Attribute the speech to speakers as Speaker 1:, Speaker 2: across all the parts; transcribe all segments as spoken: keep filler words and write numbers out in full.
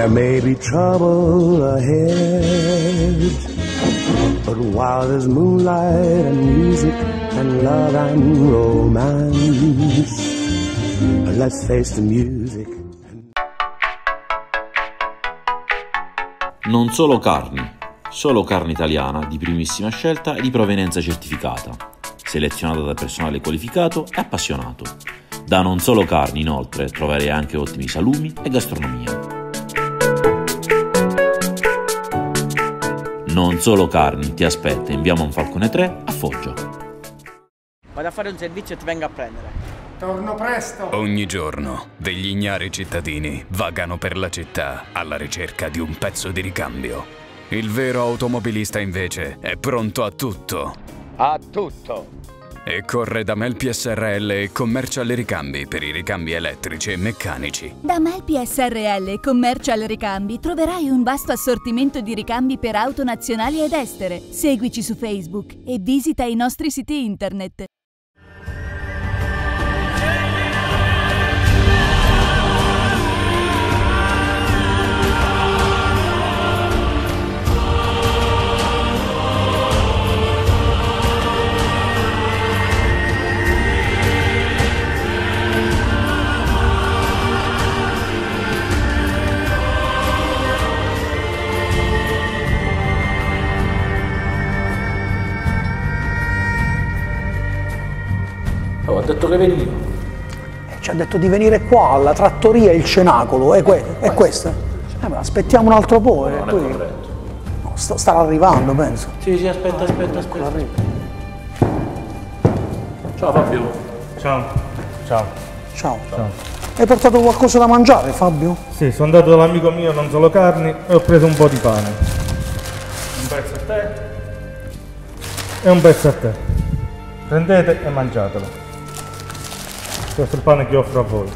Speaker 1: There may be trouble ahead, but while there's moonlight and music and love and romance, let's face the music.
Speaker 2: Non solo carni, solo carne italiana di primissima scelta e di provenienza certificata, selezionata da personale qualificato e appassionato. Da Non Solo Carni, inoltre, troverei anche ottimi salumi e gastronomia. Non Solo Carni ti aspetta in via Monfalcone tre a Foggia.
Speaker 3: Vado a fare un servizio e ti vengo a prendere.
Speaker 4: Torno presto.
Speaker 5: Ogni giorno degli ignari cittadini vagano per la città alla ricerca di un pezzo di ricambio. Il vero automobilista invece è pronto a tutto.
Speaker 4: A tutto.
Speaker 5: E corre da Melpi S R L e Commercial Ricambi per i ricambi elettrici e meccanici.
Speaker 6: Da Melpi S R L e Commercial Ricambi troverai un vasto assortimento di ricambi per auto nazionali ed estere. Seguici su Facebook e visita i nostri siti internet.
Speaker 7: Ho detto che venivo.
Speaker 4: Ci ha detto di venire qua alla trattoria Il Cenacolo, è, que è questa? Eh, ma aspettiamo un altro po'.
Speaker 7: No,
Speaker 4: eh,
Speaker 7: non
Speaker 4: poi...
Speaker 7: è corretto.
Speaker 4: No, sta, starà arrivando, penso.
Speaker 7: Sì, sì, aspetta, aspetta, aspetta. Ciao Fabio.
Speaker 8: Ciao. Ciao.
Speaker 4: Ciao.
Speaker 8: Ciao.
Speaker 4: Hai portato qualcosa da mangiare, Fabio?
Speaker 8: Sì, sono andato dall'amico mio Non Solo Carni e ho preso un po' di pane. Un pezzo a te e un pezzo a te. Prendete e mangiatelo. Questo è il pane che offro a voi.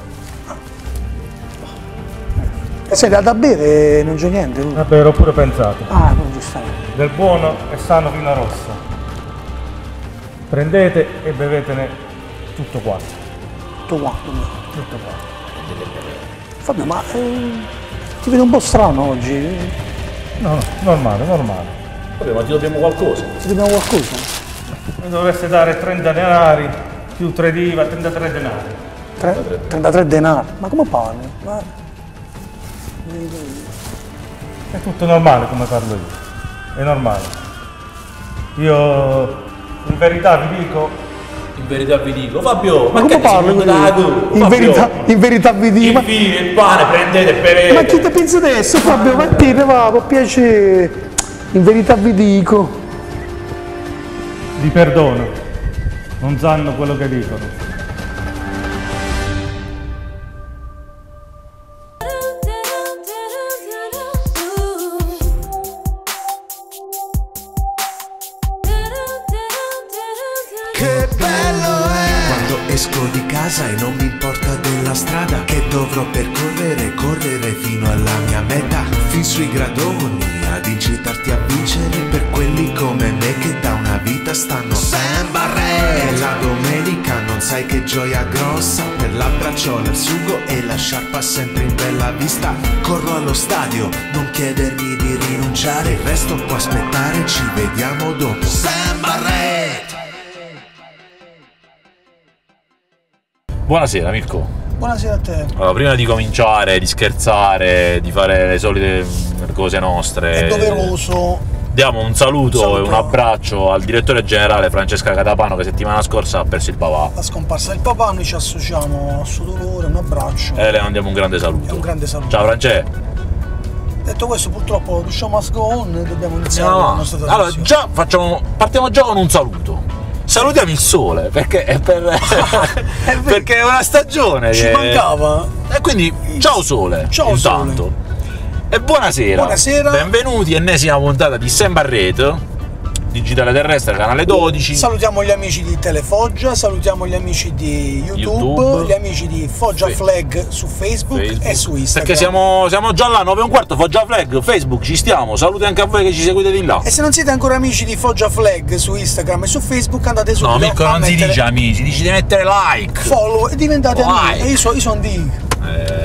Speaker 4: E se da bere non c'è niente? Tu?
Speaker 8: Vabbè, l'ho pure pensato.
Speaker 4: Ah, non giustamente.
Speaker 8: Del buono e sano vino rosso. Prendete e bevetene tutto quanto.
Speaker 4: Tutto quanto?
Speaker 8: Tutto quanto.
Speaker 4: Fabio, ma eh, ti vedo un po' strano oggi.
Speaker 8: No, no, normale, normale.
Speaker 7: Vabbè, ma ti dobbiamo qualcosa.
Speaker 4: Ti dobbiamo qualcosa?
Speaker 8: Mi dovreste dare trenta denari più tre di I V A, trentatré denari.
Speaker 4: Tre, trentatré denari? Ma come parli? Ma...
Speaker 8: È tutto normale come parlo io. È normale. Io in verità vi dico.
Speaker 7: In verità vi dico, Fabio, ma,
Speaker 4: ma
Speaker 7: che
Speaker 4: come parli? In verità, in verità vi dico.
Speaker 7: Il vino, il pane, prendete e bevete.
Speaker 4: Ma chi ti pensa adesso, Fabio? Ma te ne va, per piacere. In verità vi dico.
Speaker 8: Vi perdono, non sanno quello che dicono.
Speaker 9: Che bello è quando esco di casa e non mi importa della strada che dovrò percorrere, correre fino alla mia meta, fin sui gradoni, ad incitarti a vincere per quelli come me che da una vita stanno sempre. E la domenica non sai che gioia grossa, per la bracciola, il sugo e la sciarpa sempre in bella vista. Corro allo stadio, non chiedermi di rinunciare, il resto può aspettare, ci vediamo dopo. Sempre.
Speaker 2: Buonasera Mirko.
Speaker 4: Buonasera a te.
Speaker 2: Allora, prima di cominciare, di scherzare, di fare le solite cose nostre,
Speaker 4: è doveroso.
Speaker 2: Diamo un saluto,
Speaker 4: saluto
Speaker 2: e un abbraccio al direttore generale Francesca Catapano che settimana scorsa ha perso il papà.
Speaker 4: La scomparsa del papà, noi ci associamo al suo dolore, un abbraccio.
Speaker 2: E le mandiamo un grande saluto.
Speaker 4: Un grande saluto.
Speaker 2: Ciao Francesca.
Speaker 4: Detto questo, purtroppo the show must go on e dobbiamo iniziare
Speaker 2: no,
Speaker 4: la nostra trasmissione.
Speaker 2: Allora, già facciamo, partiamo già con un saluto. Salutiamo il sole, perché è, per, è perché è una stagione
Speaker 4: ci
Speaker 2: che...
Speaker 4: mancava.
Speaker 2: E quindi ciao sole,
Speaker 4: ciao
Speaker 2: intanto.
Speaker 4: Sole.
Speaker 2: E buonasera.
Speaker 4: Buonasera.
Speaker 2: Benvenuti, ennesima puntata di Sem Barreto, Digitale Terrestre, canale dodici.
Speaker 4: Salutiamo gli amici di Telefoggia, salutiamo gli amici di YouTube,
Speaker 2: YouTube.
Speaker 4: gli amici di Foggia
Speaker 2: Fe
Speaker 4: Flag su Facebook, Facebook e su Instagram.
Speaker 2: Perché siamo, siamo già là, nove e un quarto, Foggia Flag, Facebook, ci stiamo. Saluti anche a voi che ci seguite di là.
Speaker 4: E se non siete ancora amici di Foggia Flag su Instagram e su Facebook, andate subito.
Speaker 2: No, Mirko, non si dice amici, dici di mettere like,
Speaker 4: follow e diventate
Speaker 2: like.
Speaker 4: amici. E io sono so di...
Speaker 2: Eh,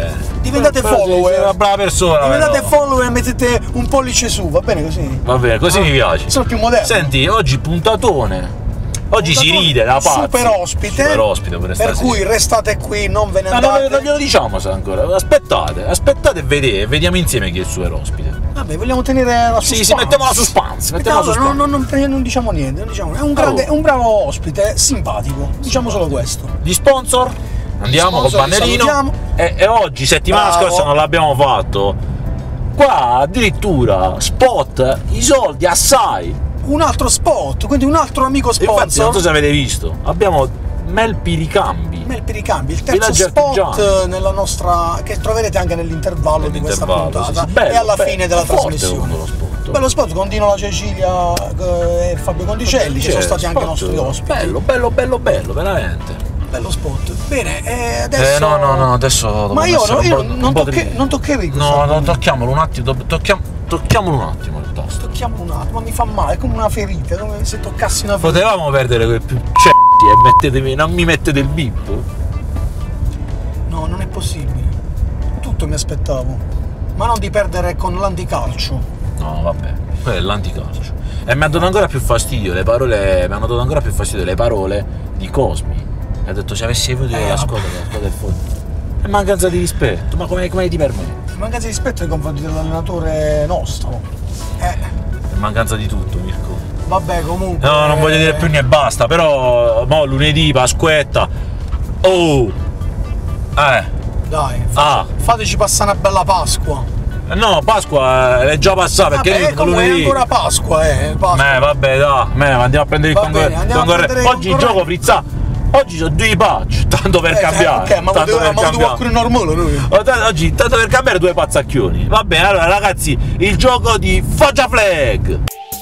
Speaker 4: diventate
Speaker 10: però
Speaker 4: follower.
Speaker 10: sei una brava persona.
Speaker 4: Diventate
Speaker 10: però.
Speaker 4: follower e mettete un pollice su, va bene così?
Speaker 10: Va bene, così
Speaker 4: Ah,
Speaker 10: mi piace.
Speaker 4: sono più moderno.
Speaker 10: Senti, oggi puntatone. Oggi si ride da pazzi.
Speaker 4: Super ospite.
Speaker 10: Super ospite per
Speaker 4: Per
Speaker 10: stasera.
Speaker 4: cui restate qui, non ve ne
Speaker 10: Ma
Speaker 4: andate.
Speaker 10: non, non glielo diciamo se ancora. Aspettate, aspettate e vedete, vediamo insieme chi è il super ospite.
Speaker 4: Vabbè, vogliamo tenere la suspense.
Speaker 10: Sì, sì, mettiamo la suspense. Mettiamo la
Speaker 4: Allora,
Speaker 10: suspense.
Speaker 4: non, non, non, non diciamo niente, non diciamo niente. È un, grande,
Speaker 10: Oh.
Speaker 4: è un bravo ospite, simpatico. Diciamo solo questo.
Speaker 10: Gli sponsor? Andiamo
Speaker 4: Sponsor,
Speaker 10: col
Speaker 4: li
Speaker 10: bannerino.
Speaker 4: salutiamo.
Speaker 10: E, e oggi, settimana
Speaker 4: Bravo.
Speaker 10: scorsa, non l'abbiamo fatto. Qua addirittura spot, i soldi assai.
Speaker 4: Un altro spot, quindi un altro amico
Speaker 10: Infatti, non so
Speaker 4: sponsor.
Speaker 10: se avete visto, abbiamo Melpi Ricambi.
Speaker 4: Melpi Ricambi, il terzo
Speaker 10: Villaggi
Speaker 4: spot
Speaker 10: artigiani.
Speaker 4: nella nostra. Che troverete anche nell'intervallo di questa
Speaker 10: Nell'intervallo,
Speaker 4: puntata
Speaker 10: sì, sì. Bello,
Speaker 4: e alla
Speaker 10: bello,
Speaker 4: fine della
Speaker 10: forte
Speaker 4: trasmissione.
Speaker 10: quello spot.
Speaker 4: Bello spot, continua la Cecilia eh, e Fabio Condicelli, che sono stati anche i
Speaker 10: Spot
Speaker 4: nostri ospiti.
Speaker 10: Bello, bello, bello, bello, veramente.
Speaker 4: Bello spot. Bene, e adesso.
Speaker 10: Eh no, no, no, adesso dobbiamo
Speaker 4: Ma io,
Speaker 10: essere
Speaker 4: no,
Speaker 10: un
Speaker 4: io
Speaker 10: po'-
Speaker 4: non,
Speaker 10: un po'
Speaker 4: tocche,
Speaker 10: dritti.
Speaker 4: non toccherei questo.
Speaker 10: No, no,
Speaker 4: argomento.
Speaker 10: tocchiamolo un attimo, do- tocchiamo, tocchiamolo un attimo il tasto.
Speaker 4: Tocchiamo un attimo, ma mi fa male, è come una ferita, è come se toccassi una ferita.
Speaker 10: Potevamo perdere quel più c***i e mettetemi, non mi mettete il bip?
Speaker 4: No, non è possibile. Tutto mi aspettavo. Ma non di perdere con l'anticalcio.
Speaker 10: No, vabbè, quello è l'anticalcio. E mi ha dato ancora più fastidio le parole, mi hanno dato ancora più fastidio le parole di Cosmi. Ha detto se avessi avuto
Speaker 4: Eh,
Speaker 10: la squadra, la squadra del fondo. È mancanza di rispetto, ma come, come ti permetti?
Speaker 4: Mancanza di rispetto nei confronti dell'allenatore nostro. Eh,
Speaker 10: È mancanza di tutto, Mirko.
Speaker 4: vabbè, comunque.
Speaker 10: No, non voglio dire più niente, basta, però mo lunedì, Pasquetta. Oh! Eh,
Speaker 4: Dai, fa-
Speaker 10: ah,
Speaker 4: fateci passare una bella Pasqua.
Speaker 10: no, Pasqua è già passata perché
Speaker 4: Vabbè,
Speaker 10: io dico
Speaker 4: comunque è
Speaker 10: lunedì.
Speaker 4: ancora Pasqua, eh. Pasqua.
Speaker 10: Eh, vabbè, dai, me, andiamo a prendere il
Speaker 4: Va
Speaker 10: concorrente.
Speaker 4: bene, andiamo a prendere il
Speaker 10: Oggi il
Speaker 4: concorrente.
Speaker 10: gioco Frizza. Oggi sono due patch, tanto per
Speaker 4: Eh,
Speaker 10: cambiare.
Speaker 4: ok, ma
Speaker 10: tanto
Speaker 4: poteva-
Speaker 10: per
Speaker 4: ma
Speaker 10: cambiare.
Speaker 4: poteva normale noi.
Speaker 10: Oh, t- Oggi, tanto per cambiare, due pazzacchioni. Va bene, allora ragazzi, il gioco di Foggia Flag.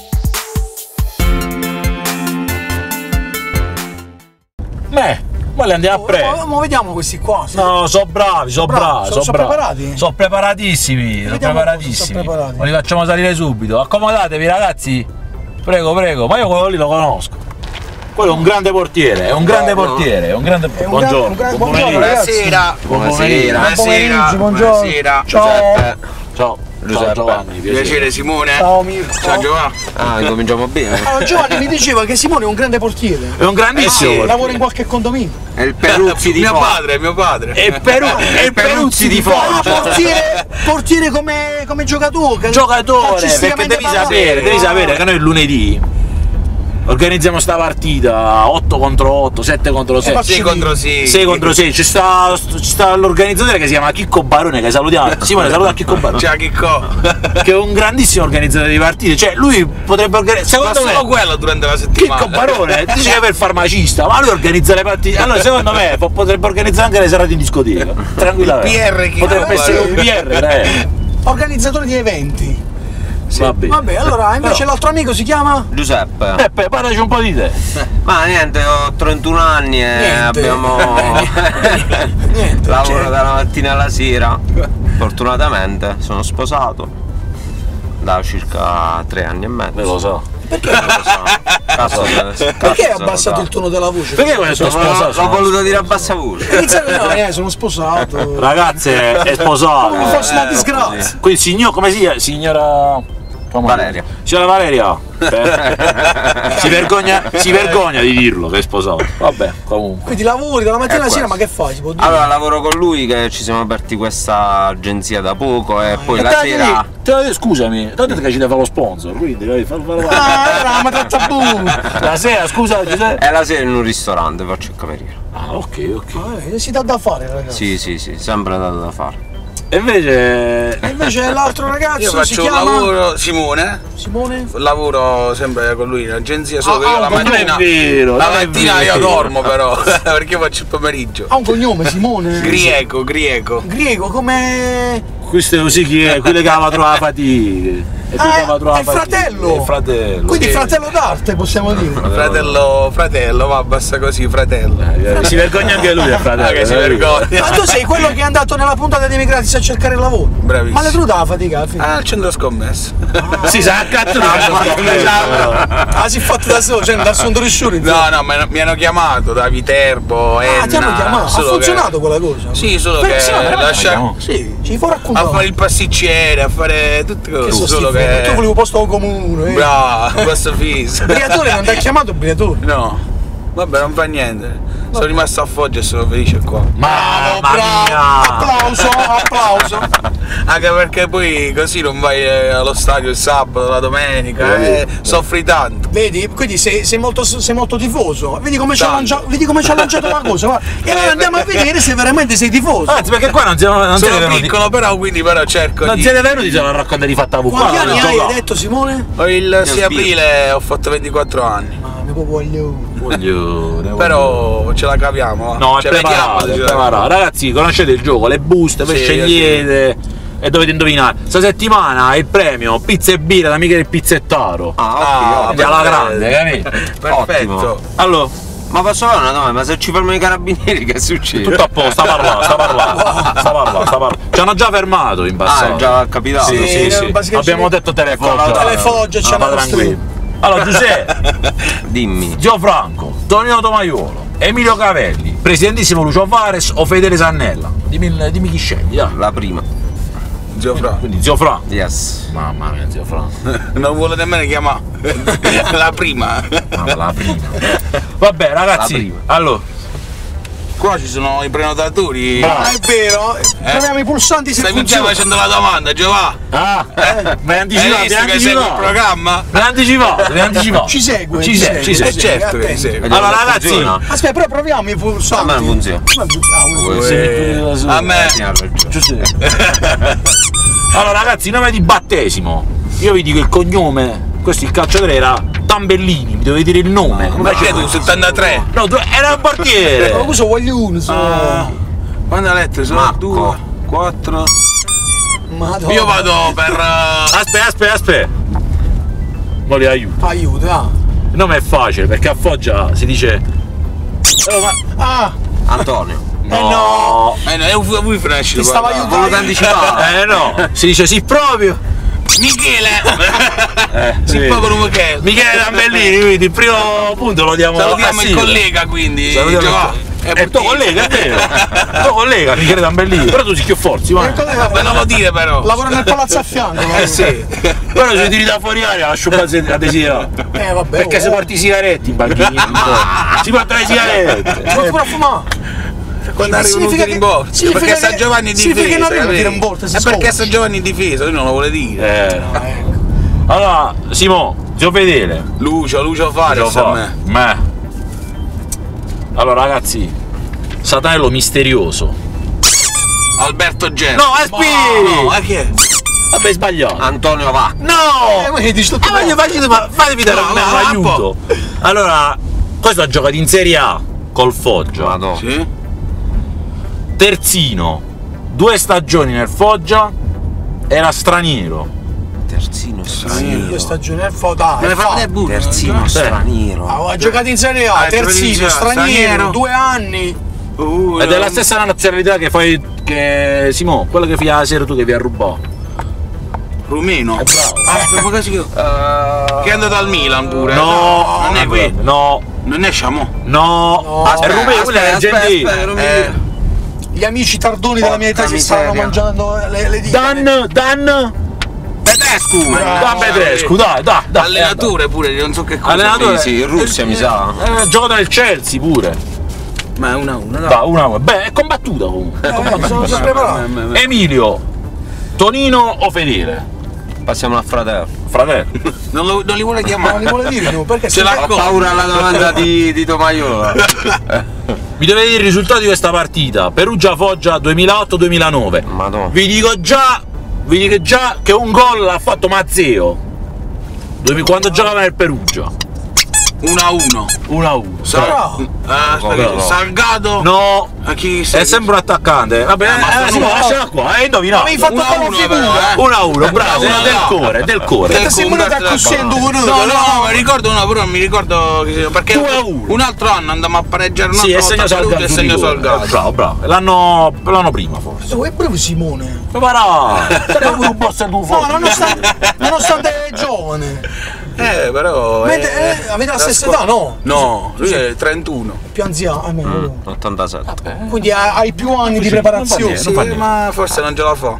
Speaker 10: Beh, ma li andiamo a prendere.
Speaker 4: Ma, ma vediamo questi qua. sì.
Speaker 10: No, sono bravi, sono
Speaker 4: Bravi,
Speaker 10: bravi,
Speaker 4: sono-
Speaker 10: sono
Speaker 4: sono
Speaker 10: bravi.
Speaker 4: preparati?
Speaker 10: Sono preparatissimi, sono
Speaker 4: Vediamo
Speaker 10: preparatissimi.
Speaker 4: cosa sono preparati.
Speaker 10: Ma li facciamo salire subito. Accomodatevi ragazzi. Prego, prego. Ma io quello lì lo conosco. Quello è un grande portiere, è un grande portiere, è un grande.
Speaker 4: È un
Speaker 10: Buongiorno.
Speaker 4: gran- un gran-
Speaker 10: buon
Speaker 4: buongiorno,
Speaker 10: pomeriggio.
Speaker 4: ragazzi.
Speaker 11: Buonasera,
Speaker 10: Buon
Speaker 11: buonasera,
Speaker 10: pomeriggio.
Speaker 11: buonasera,
Speaker 4: buongiorno.
Speaker 11: buonasera.
Speaker 4: Ciao.
Speaker 11: Giuseppe.
Speaker 10: Ciao, ciao
Speaker 11: Giuseppe.
Speaker 10: Giovanni, piacere.
Speaker 11: Piacere Simone.
Speaker 4: Ciao Mirko.
Speaker 11: Ciao Giovanni. Ah, incominciamo bene.
Speaker 4: Allora, Giovanni mi diceva che Simone è un grande portiere.
Speaker 10: È un grandissimo.
Speaker 11: Eh sì,
Speaker 10: portiere.
Speaker 4: Lavora in qualche condominio.
Speaker 11: È il Peruzzi di
Speaker 12: mio
Speaker 11: Foggia.
Speaker 12: padre, mio padre.
Speaker 10: È Peru, è il Peruzzi di
Speaker 4: Ah,
Speaker 10: Foggia.
Speaker 4: portiere, portiere come, come giocatore.
Speaker 10: Giocatore, perché
Speaker 4: calcisticamente
Speaker 10: devi
Speaker 4: parlando.
Speaker 10: sapere, devi sapere che noi il lunedì organizziamo sta partita otto contro otto, sette contro sei.
Speaker 11: Sì contro sì.
Speaker 10: sei contro sei, ci sta, ci sta l'organizzatore che si chiama Chicco Barone, che salutiamo. Simone, saluta Chicco Barone.
Speaker 11: Ciao Chicco.
Speaker 10: Che è un grandissimo organizzatore di partite, cioè lui potrebbe organizzare.
Speaker 11: Ma
Speaker 10: Secondo
Speaker 11: solo
Speaker 10: me
Speaker 11: quello durante la settimana.
Speaker 10: Chicco Barone dice che è il farmacista, ma lui organizza le partite. Allora secondo me po- potrebbe organizzare anche le serate in discoteca. Tranquillamente.
Speaker 11: Il P R Chicco
Speaker 10: potrebbe essere un P R, eh.
Speaker 4: Organizzatore di eventi.
Speaker 10: Va bene.
Speaker 4: Vabbè, allora invece
Speaker 10: Però-
Speaker 4: l'altro amico si chiama?
Speaker 11: Giuseppe.
Speaker 10: Peppe, parlaci un po' di te.
Speaker 11: Ma niente, ho trentuno anni e
Speaker 4: Niente.
Speaker 11: abbiamo.
Speaker 4: Niente.
Speaker 11: Lavoro
Speaker 4: cioè,
Speaker 11: dalla mattina alla sera. Fortunatamente sono sposato da circa tre anni e mezzo.
Speaker 10: Me lo so.
Speaker 11: Perché non lo so? Cazzo,
Speaker 4: Perché hai abbassato il tono della voce?
Speaker 10: Perché questo
Speaker 11: L'ho,
Speaker 10: sposato?
Speaker 11: l'ho voluto dire a bassa voce.
Speaker 4: Iniziare no, eh, sono sposato.
Speaker 10: Ragazze, è sposato.
Speaker 4: Come fosse una
Speaker 11: Eh,
Speaker 4: disgrazia.
Speaker 10: Quindi signor, come si chiama? Signora. come-
Speaker 11: Valeria.
Speaker 10: Signora Valeria. Eh, si vergogna, si vergogna di dirlo che è sposato. Vabbè, comunque.
Speaker 4: Quindi lavori dalla mattina alla
Speaker 11: È
Speaker 4: sera,
Speaker 11: questo.
Speaker 4: ma che fai? Si può dire?
Speaker 11: Allora lavoro con lui che ci siamo aperti questa agenzia da poco e poi
Speaker 10: E
Speaker 11: la
Speaker 10: te la devi-
Speaker 11: sera.
Speaker 10: te la devi- scusami, ti ho detto che ci deve fare lo sponsor, quindi devi fare fare-
Speaker 4: Ah, era ma tratta bu.
Speaker 10: La sera, scusa, Giuseppe.
Speaker 11: E la sera in un ristorante faccio il cameriere.
Speaker 10: Ah, ok, ok.
Speaker 4: Eh, si dà da fare, ragazzi.
Speaker 11: Sì, sì, sì, sempre dato da fare.
Speaker 10: E invece.
Speaker 4: E invece l'altro
Speaker 12: Io
Speaker 4: ragazzo si
Speaker 12: faccio un
Speaker 4: chiama
Speaker 12: lavoro, Simone,
Speaker 4: Simone?
Speaker 12: lavoro sempre con lui in agenzia, solo che
Speaker 4: Ah,
Speaker 12: io la
Speaker 4: ah, non è
Speaker 12: mattina,
Speaker 10: vero,
Speaker 12: la
Speaker 10: non è
Speaker 12: mattina io
Speaker 10: vero.
Speaker 12: dormo però, perché faccio il pomeriggio.
Speaker 4: Ha un cognome, Simone?
Speaker 12: Grieco, grieco.
Speaker 4: Griego, come...
Speaker 10: Questo è così chi è, quello che la trova la fatica. E
Speaker 4: Ah,
Speaker 10: tu
Speaker 4: è il fratello!
Speaker 10: Il fratello.
Speaker 4: Quindi
Speaker 12: Sì.
Speaker 4: fratello d'arte, possiamo dire.
Speaker 12: Fratello, fratello, va, basta così, fratello.
Speaker 10: Eh, si vergogna anche lui, il fratello.
Speaker 12: Ah, che si
Speaker 10: eh,
Speaker 12: vergogna.
Speaker 4: Ma tu sei quello che è andato nella puntata dei Emigrati a cercare lavoro.
Speaker 12: Bravissimo.
Speaker 4: Ma le trovate la fatica alla fine?
Speaker 12: Ah, al centro scommesse.
Speaker 10: Sì, sa a cazzo di
Speaker 4: Ah, si è fatto da solo, cioè dal sonno risciuri.
Speaker 12: No, no, mi hanno- mi hanno chiamato da Viterbo.
Speaker 4: Ah, ti hanno chiamato? Ha
Speaker 12: solo
Speaker 4: funzionato
Speaker 12: che...
Speaker 4: quella cosa?
Speaker 12: Sì, solo
Speaker 4: Beh,
Speaker 12: che
Speaker 4: sì, no, veramente
Speaker 12: lascia...
Speaker 4: Sì, ci può
Speaker 12: a
Speaker 4: raccontare.
Speaker 12: fare il pasticcere, a fare tutte cose.
Speaker 4: Che sono
Speaker 12: solo
Speaker 4: sti
Speaker 12: che...
Speaker 4: Tu volevo posto comune. Eh.
Speaker 12: Bravo, questo fiso.
Speaker 4: Briatore non ti ha chiamato Briatore?
Speaker 12: No, vabbè, non fa niente. Sono rimasto a Foggia e sono felice qua.
Speaker 10: Mamma
Speaker 4: bravo.
Speaker 10: mia!
Speaker 4: Applauso, applauso.
Speaker 12: Anche perché poi così non vai eh, allo stadio il sabato, la domenica, eh, soffri tanto.
Speaker 4: Vedi? Quindi sei, sei, molto, sei molto tifoso. Vedi come ci ha
Speaker 12: Tanto.
Speaker 4: lanciato, vedi come ci ha lanciato la cosa. Va. E allora andiamo a vedere se veramente sei tifoso.
Speaker 10: Anzi, perché qua non siamo, non siete
Speaker 12: Sono
Speaker 10: venuti.
Speaker 12: piccolo però, quindi però cerco
Speaker 10: Non
Speaker 12: di...
Speaker 10: siete venuti solo a raccontare di fatta qua.
Speaker 4: Quanti anni
Speaker 10: no,
Speaker 4: hai,
Speaker 10: no.
Speaker 4: hai detto Simone?
Speaker 12: Il sei aprile ho fatto ventiquattro anni.
Speaker 4: Ah, mi voglio.
Speaker 10: Coglione,
Speaker 12: Però ce la caviamo. va.
Speaker 10: No, è
Speaker 12: Cioè,
Speaker 10: preparato, è
Speaker 12: vediamo,
Speaker 10: preparato. Ragazzi, conoscete il gioco, le buste, poi
Speaker 12: Sì,
Speaker 10: scegliete e dovete indovinare. Sta settimana il premio pizza e birra da Michele il Pizzettaro.
Speaker 11: Ah, ok,
Speaker 10: Quindi alla grande, capito?
Speaker 12: Perfetto.
Speaker 10: Allora,
Speaker 11: Ma posso fare una domanda? Ma se ci fermano i carabinieri che succede?
Speaker 10: tutto a posto, sta parlando, sta parlando, sta parlando, sta parlando. Ci hanno già fermato in passato.
Speaker 11: Ah, è già capitato.
Speaker 10: Sì, sì,
Speaker 4: Sì,
Speaker 10: sì.
Speaker 4: basicamente-
Speaker 10: Abbiamo detto telefoggia.
Speaker 4: Telefoggia, ci
Speaker 10: Ah,
Speaker 4: hanno
Speaker 10: va tranquillo. Allora, Giuseppe,
Speaker 11: Dimmi.
Speaker 10: Zio Franco, Tonino Tomaiolo, Emilio Cavelli, Presidentissimo Lucio Fares o Fedele Sannella? Dimmi, dimmi chi scegli, dai.
Speaker 11: La prima.
Speaker 12: Zio Fra.
Speaker 10: Quindi Zio Franco.
Speaker 11: Yes.
Speaker 10: Mamma mia, Zio Franco.
Speaker 12: Non vuole nemmeno chiamare. La prima.
Speaker 10: Mamma, la prima. Vabbè, ragazzi,
Speaker 11: La prima.
Speaker 10: allora.
Speaker 12: Qua ci sono i prenotatori.
Speaker 4: Ah, è vero. Troviamo i pulsanti se
Speaker 12: Stai già
Speaker 4: funziona.
Speaker 12: facendo la domanda, Giovanni.
Speaker 10: Ah, eh, mi hai anticipato,
Speaker 12: Hai
Speaker 10: mi hai
Speaker 12: visto che segue il
Speaker 10: anticipato.
Speaker 12: programma?
Speaker 10: Mi hai anticipato, mi hai anticipato.
Speaker 4: Ci segue,
Speaker 10: Ci
Speaker 4: ci
Speaker 10: segue, ci
Speaker 4: segue,
Speaker 10: segue.
Speaker 4: ci segue.
Speaker 12: Certo che
Speaker 4: attenti.
Speaker 12: segue.
Speaker 11: Vediamo
Speaker 10: Allora,
Speaker 11: se
Speaker 10: ragazzi,
Speaker 11: funziona.
Speaker 4: Aspetta, però proviamo i pulsanti.
Speaker 11: A me non funziona.
Speaker 12: A me.
Speaker 10: Allora, ragazzi, nome di battesimo. Io vi dico il cognome. Questo il calciatore era Tambellini, mi dovete dire il nome.
Speaker 12: Ma che tu, settantatré?
Speaker 10: No, tu- era un portiere.
Speaker 4: Ma questo voglio uno. so.
Speaker 12: Ah, quante lettere sono?
Speaker 11: Marco.
Speaker 12: Due, quattro.
Speaker 4: Madonna.
Speaker 12: Io vado per. uh,
Speaker 10: Aspetta, aspetta, aspetta. Mo li aiuto.
Speaker 4: Aiuta.
Speaker 10: Il nome è facile perché a Foggia si dice. Oh, ma...
Speaker 4: Ah,
Speaker 11: Antonio.
Speaker 4: eh no.
Speaker 12: Eh no, è un vuoi flash.
Speaker 4: Ti stava aiutando.
Speaker 11: Voluto anticipare.
Speaker 10: Eh no, si dice sì proprio.
Speaker 12: Michele!
Speaker 10: Eh,
Speaker 12: Si
Speaker 10: sì.
Speaker 12: proprio Michele.
Speaker 10: Michele Tambellini, quindi il primo punto lo diamo
Speaker 12: Salutiamo
Speaker 10: a
Speaker 12: il
Speaker 10: Silvia.
Speaker 12: collega quindi.
Speaker 10: Salutiamo il
Speaker 12: Giovanni.
Speaker 10: co- È il tuo collega, è vero. Il tuo collega, Michele Tambellini. Però tu si più forzi, ma.
Speaker 12: Vabbè, non lo dire però.
Speaker 4: Lavora nel palazzo a fianco. no?
Speaker 12: Eh sì.
Speaker 10: Però se tiri da fuori aria lascio un po' a desira.
Speaker 4: Eh vabbè.
Speaker 10: Perché se porti i sigaretti in banchini. Si portano le sigarette.
Speaker 4: Ci vuoi pure a fumare?
Speaker 12: Quando arrivano
Speaker 4: significa
Speaker 12: tutti in borsa.
Speaker 4: significa
Speaker 12: Perché
Speaker 4: che-
Speaker 12: San Giovanni in
Speaker 4: significa che
Speaker 12: difesa.
Speaker 4: non arrivano
Speaker 12: capito?
Speaker 4: tiro in borsa, si
Speaker 12: È perché
Speaker 4: scopre.
Speaker 12: San Giovanni in difesa, lui non lo vuole dire.
Speaker 10: Eh. Allora, Simo, Zio Fedele.
Speaker 12: Lucio, Lucio
Speaker 10: Zio
Speaker 12: Fares a
Speaker 10: Fa-
Speaker 12: me.
Speaker 10: me. Allora, ragazzi, Satanello misterioso.
Speaker 12: Alberto Gem.
Speaker 10: No, Aspi!
Speaker 12: No, ma che?
Speaker 10: Vabbè, sbagliato.
Speaker 11: Antonio Va.
Speaker 10: No!
Speaker 4: Eh, ma che dici tutto?
Speaker 10: Ah, ma io faccio, ma fatemi dare
Speaker 12: No,
Speaker 10: un
Speaker 12: no,
Speaker 10: un
Speaker 12: un
Speaker 10: aiuto. Allora, questo ha giocato in Serie A col Foggia.
Speaker 11: Madonna.
Speaker 12: Sì?
Speaker 10: Terzino, due stagioni nel Foggia, era straniero.
Speaker 11: Terzino straniero.
Speaker 4: Due stagioni è fa dai.
Speaker 12: Me ne
Speaker 4: è
Speaker 12: fa
Speaker 4: fa-
Speaker 12: vedere pure.
Speaker 11: Terzino straniero.
Speaker 4: Ah, ha giocato in Serie A,
Speaker 12: Ah,
Speaker 4: terzino,
Speaker 12: terzino,
Speaker 4: straniero,
Speaker 12: straniero.
Speaker 4: due anni.
Speaker 12: Uh,
Speaker 10: Ed è la stessa nazionalità che fai. Che. Simo, quello che fai la sera tu che vi ha rubato.
Speaker 12: Rumeno.
Speaker 10: È bravo.
Speaker 12: Ah, ma così che. Che è andato al Milan pure.
Speaker 10: No,
Speaker 12: non è quello.
Speaker 10: No,
Speaker 12: Non è Chamò.
Speaker 10: no.
Speaker 4: No.
Speaker 10: È
Speaker 11: Aspetta,
Speaker 10: Rumeno, quello è
Speaker 11: aspetta,
Speaker 10: argentino.
Speaker 11: aspetta, Rumeno.
Speaker 12: Eh,
Speaker 4: Gli amici tardoni della mia età si
Speaker 11: Porca
Speaker 4: stavano
Speaker 11: miseria.
Speaker 4: mangiando le, le dita.
Speaker 10: Dan, Dan.
Speaker 12: Petescu.
Speaker 10: Dan Petrescu, dai, dai, dai.
Speaker 12: Allenatore pure, non so che cosa.
Speaker 10: Allenatore.
Speaker 11: Sì, sì, in Russia, mi sa.
Speaker 10: Eh, ha giocato nel Chelsea pure.
Speaker 12: Ma è una a una, no?
Speaker 10: Da, una, beh, è combattuta comunque.
Speaker 4: Eh, sono sempre preparato.
Speaker 10: Emilio, Tonino o Fedele?
Speaker 11: Passiamo al fratello.
Speaker 10: Fratello.
Speaker 12: Non, lo- non li vuole
Speaker 4: Non
Speaker 12: chiamare.
Speaker 4: li vuole dire, no, perché
Speaker 12: Ce
Speaker 4: se-
Speaker 12: l'ha
Speaker 11: Ho paura alla domanda di, di Tomaiolo.
Speaker 10: Mi dovete dire il risultato di questa partita. Perugia-Foggia duemilaotto duemilanove.
Speaker 11: Madonna.
Speaker 10: Vi dico già, vi dico già che un gol l'ha fatto Mazzeo. Dove- Quando giocava nel Perugia.
Speaker 12: uno a uno.
Speaker 10: uno a uno.
Speaker 12: Sa- eh,
Speaker 10: no, no.
Speaker 12: Salgado?
Speaker 10: No.
Speaker 12: A chi
Speaker 10: È
Speaker 12: sei?
Speaker 10: sempre un attaccante. Vabbè, eh, si può lasciare qua, hai indovinato.
Speaker 4: Ma mi hai fatto
Speaker 12: uno a
Speaker 4: fare
Speaker 12: uno,
Speaker 4: una
Speaker 12: però,
Speaker 4: figura.
Speaker 12: eh.
Speaker 10: uno a uno, bravo,
Speaker 12: Uno a
Speaker 10: del
Speaker 12: uno.
Speaker 10: cuore, del cuore.
Speaker 12: Del
Speaker 4: Te sei
Speaker 12: cuore.
Speaker 4: venuto a cussendo
Speaker 12: No,
Speaker 4: con
Speaker 12: no, no, mi ricordo uno, però non mi ricordo che- perché
Speaker 10: due a uno.
Speaker 12: un altro anno andammo a pareggiare un
Speaker 10: Sì,
Speaker 12: altro
Speaker 10: è segno
Speaker 12: volta
Speaker 10: Salgado.
Speaker 12: e segno
Speaker 10: di rigore.
Speaker 12: Salgado.
Speaker 10: Bravo, bravo. L'anno, l'anno prima forse.
Speaker 4: Oh, è bravo Simone.
Speaker 10: Prepara! Te pure un boss tu
Speaker 4: No,
Speaker 10: fuori.
Speaker 4: nonostante, nonostante è giovane.
Speaker 12: Eh, però.
Speaker 4: Avete,
Speaker 12: eh,
Speaker 4: eh, avete la
Speaker 12: la
Speaker 4: stessa
Speaker 12: scuola-
Speaker 4: età, no?
Speaker 12: No, lui è trentuno.
Speaker 4: Più anziano, eh, me-
Speaker 11: ottantasette.
Speaker 4: quindi ha- hai più anni di preparazione.
Speaker 12: Sì, ma forse non ce la fa.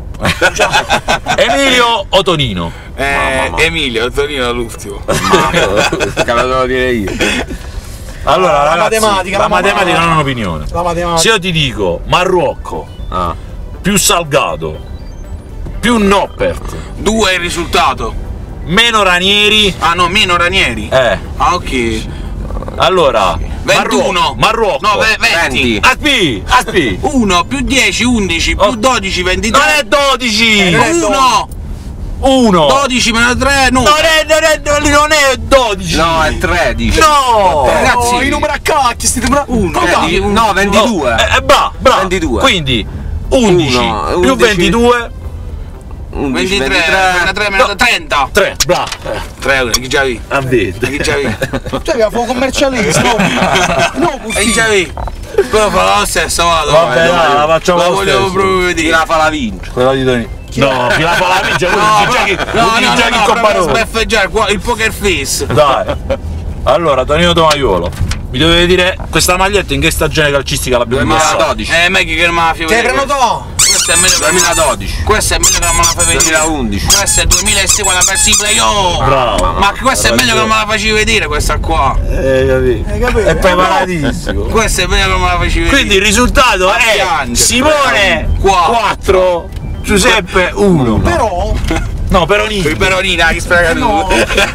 Speaker 10: Emilio o Tonino?
Speaker 12: Eh, Emilio, Tonino l'ultimo.
Speaker 11: Che la devo dire io.
Speaker 10: Allora,
Speaker 4: La
Speaker 10: ragazzi,
Speaker 4: matematica,
Speaker 10: la
Speaker 4: la
Speaker 10: matematica
Speaker 4: mamma-
Speaker 10: non ha un'opinione.
Speaker 4: La matematica.
Speaker 10: Se io ti dico Marruocco
Speaker 11: Ah.
Speaker 10: più Salgado più Noppert
Speaker 12: Due è il risultato.
Speaker 10: meno Ranieri,
Speaker 12: Ah no, meno Ranieri.
Speaker 10: eh,
Speaker 12: Ah, ok.
Speaker 10: allora
Speaker 12: ventuno.
Speaker 10: Marruocco,
Speaker 12: No, ve- venti.
Speaker 10: Aspi, Aspi.
Speaker 12: uno più dieci, undici, più
Speaker 10: Oh.
Speaker 12: dodici, ventitré.
Speaker 10: Non è dodici!
Speaker 4: non è
Speaker 12: uno.
Speaker 10: uno!
Speaker 12: dodici meno tre, no.
Speaker 10: Non è, non è, non è dodici!
Speaker 11: No, è tredici.
Speaker 10: No!
Speaker 12: Ragazzi,
Speaker 4: Oh, i numeri a cacchio, sti numeri.
Speaker 12: uno.
Speaker 11: Eh, di- no, ventidue.
Speaker 10: Eh, eh, bra, bra.
Speaker 11: ventidue.
Speaker 10: Quindi undici
Speaker 11: Uno,
Speaker 10: più
Speaker 11: undici.
Speaker 10: ventidue,
Speaker 11: undici,
Speaker 12: ventitré, ventitré meno trenta.
Speaker 10: tre, bra.
Speaker 12: tre, chi già vi?
Speaker 10: A vedere.
Speaker 12: Chi già vi?
Speaker 4: Tu hai fatto commercialista, no? No,
Speaker 12: E chi già vi? Però farà lo stesso, vado.
Speaker 10: Vabbè, dai, la facciamo
Speaker 12: La
Speaker 10: lo
Speaker 12: volevo
Speaker 10: stesso.
Speaker 12: proprio
Speaker 11: Chi
Speaker 12: vedere.
Speaker 11: la fa la vince.
Speaker 10: Quella di Tonino. No, chi la fa la vince, quello
Speaker 12: No,
Speaker 10: di giochi,
Speaker 12: no,
Speaker 10: quello
Speaker 12: no,
Speaker 10: di
Speaker 12: no,
Speaker 10: giochi
Speaker 12: no,
Speaker 10: con
Speaker 12: proprio
Speaker 10: parole.
Speaker 12: sbeffeggiare qua, il poker face.
Speaker 10: Dai. Allora, Tonino Tomaiuolo, mi dovete dire questa maglietta in che stagione calcistica l'abbiamo indossata?
Speaker 11: duemiladodici.
Speaker 12: Eh, meglio che non me la fai
Speaker 4: Ti hai
Speaker 12: vedere.
Speaker 4: prenotato?
Speaker 12: Questo è meglio che
Speaker 11: duemiladodici.
Speaker 12: Questo è meglio che non me la fai vedere.
Speaker 11: duemilaundici.
Speaker 12: Questo è duemilasei quando ha perso i playoff.
Speaker 10: Bravo.
Speaker 12: Ma questo è meglio che non me la facevi vedere, questa qua.
Speaker 10: Eh, capito.
Speaker 4: Hai capito?
Speaker 10: È preparatissimo.
Speaker 12: Questo è meglio che non me la facevi vedere.
Speaker 10: Quindi il risultato
Speaker 12: A
Speaker 10: è
Speaker 12: piangere.
Speaker 10: Simone
Speaker 12: Qua.
Speaker 10: quattro, Giuseppe uno.
Speaker 4: Però,
Speaker 10: No, Peronini.
Speaker 12: il Peronina, chi spera che
Speaker 4: no,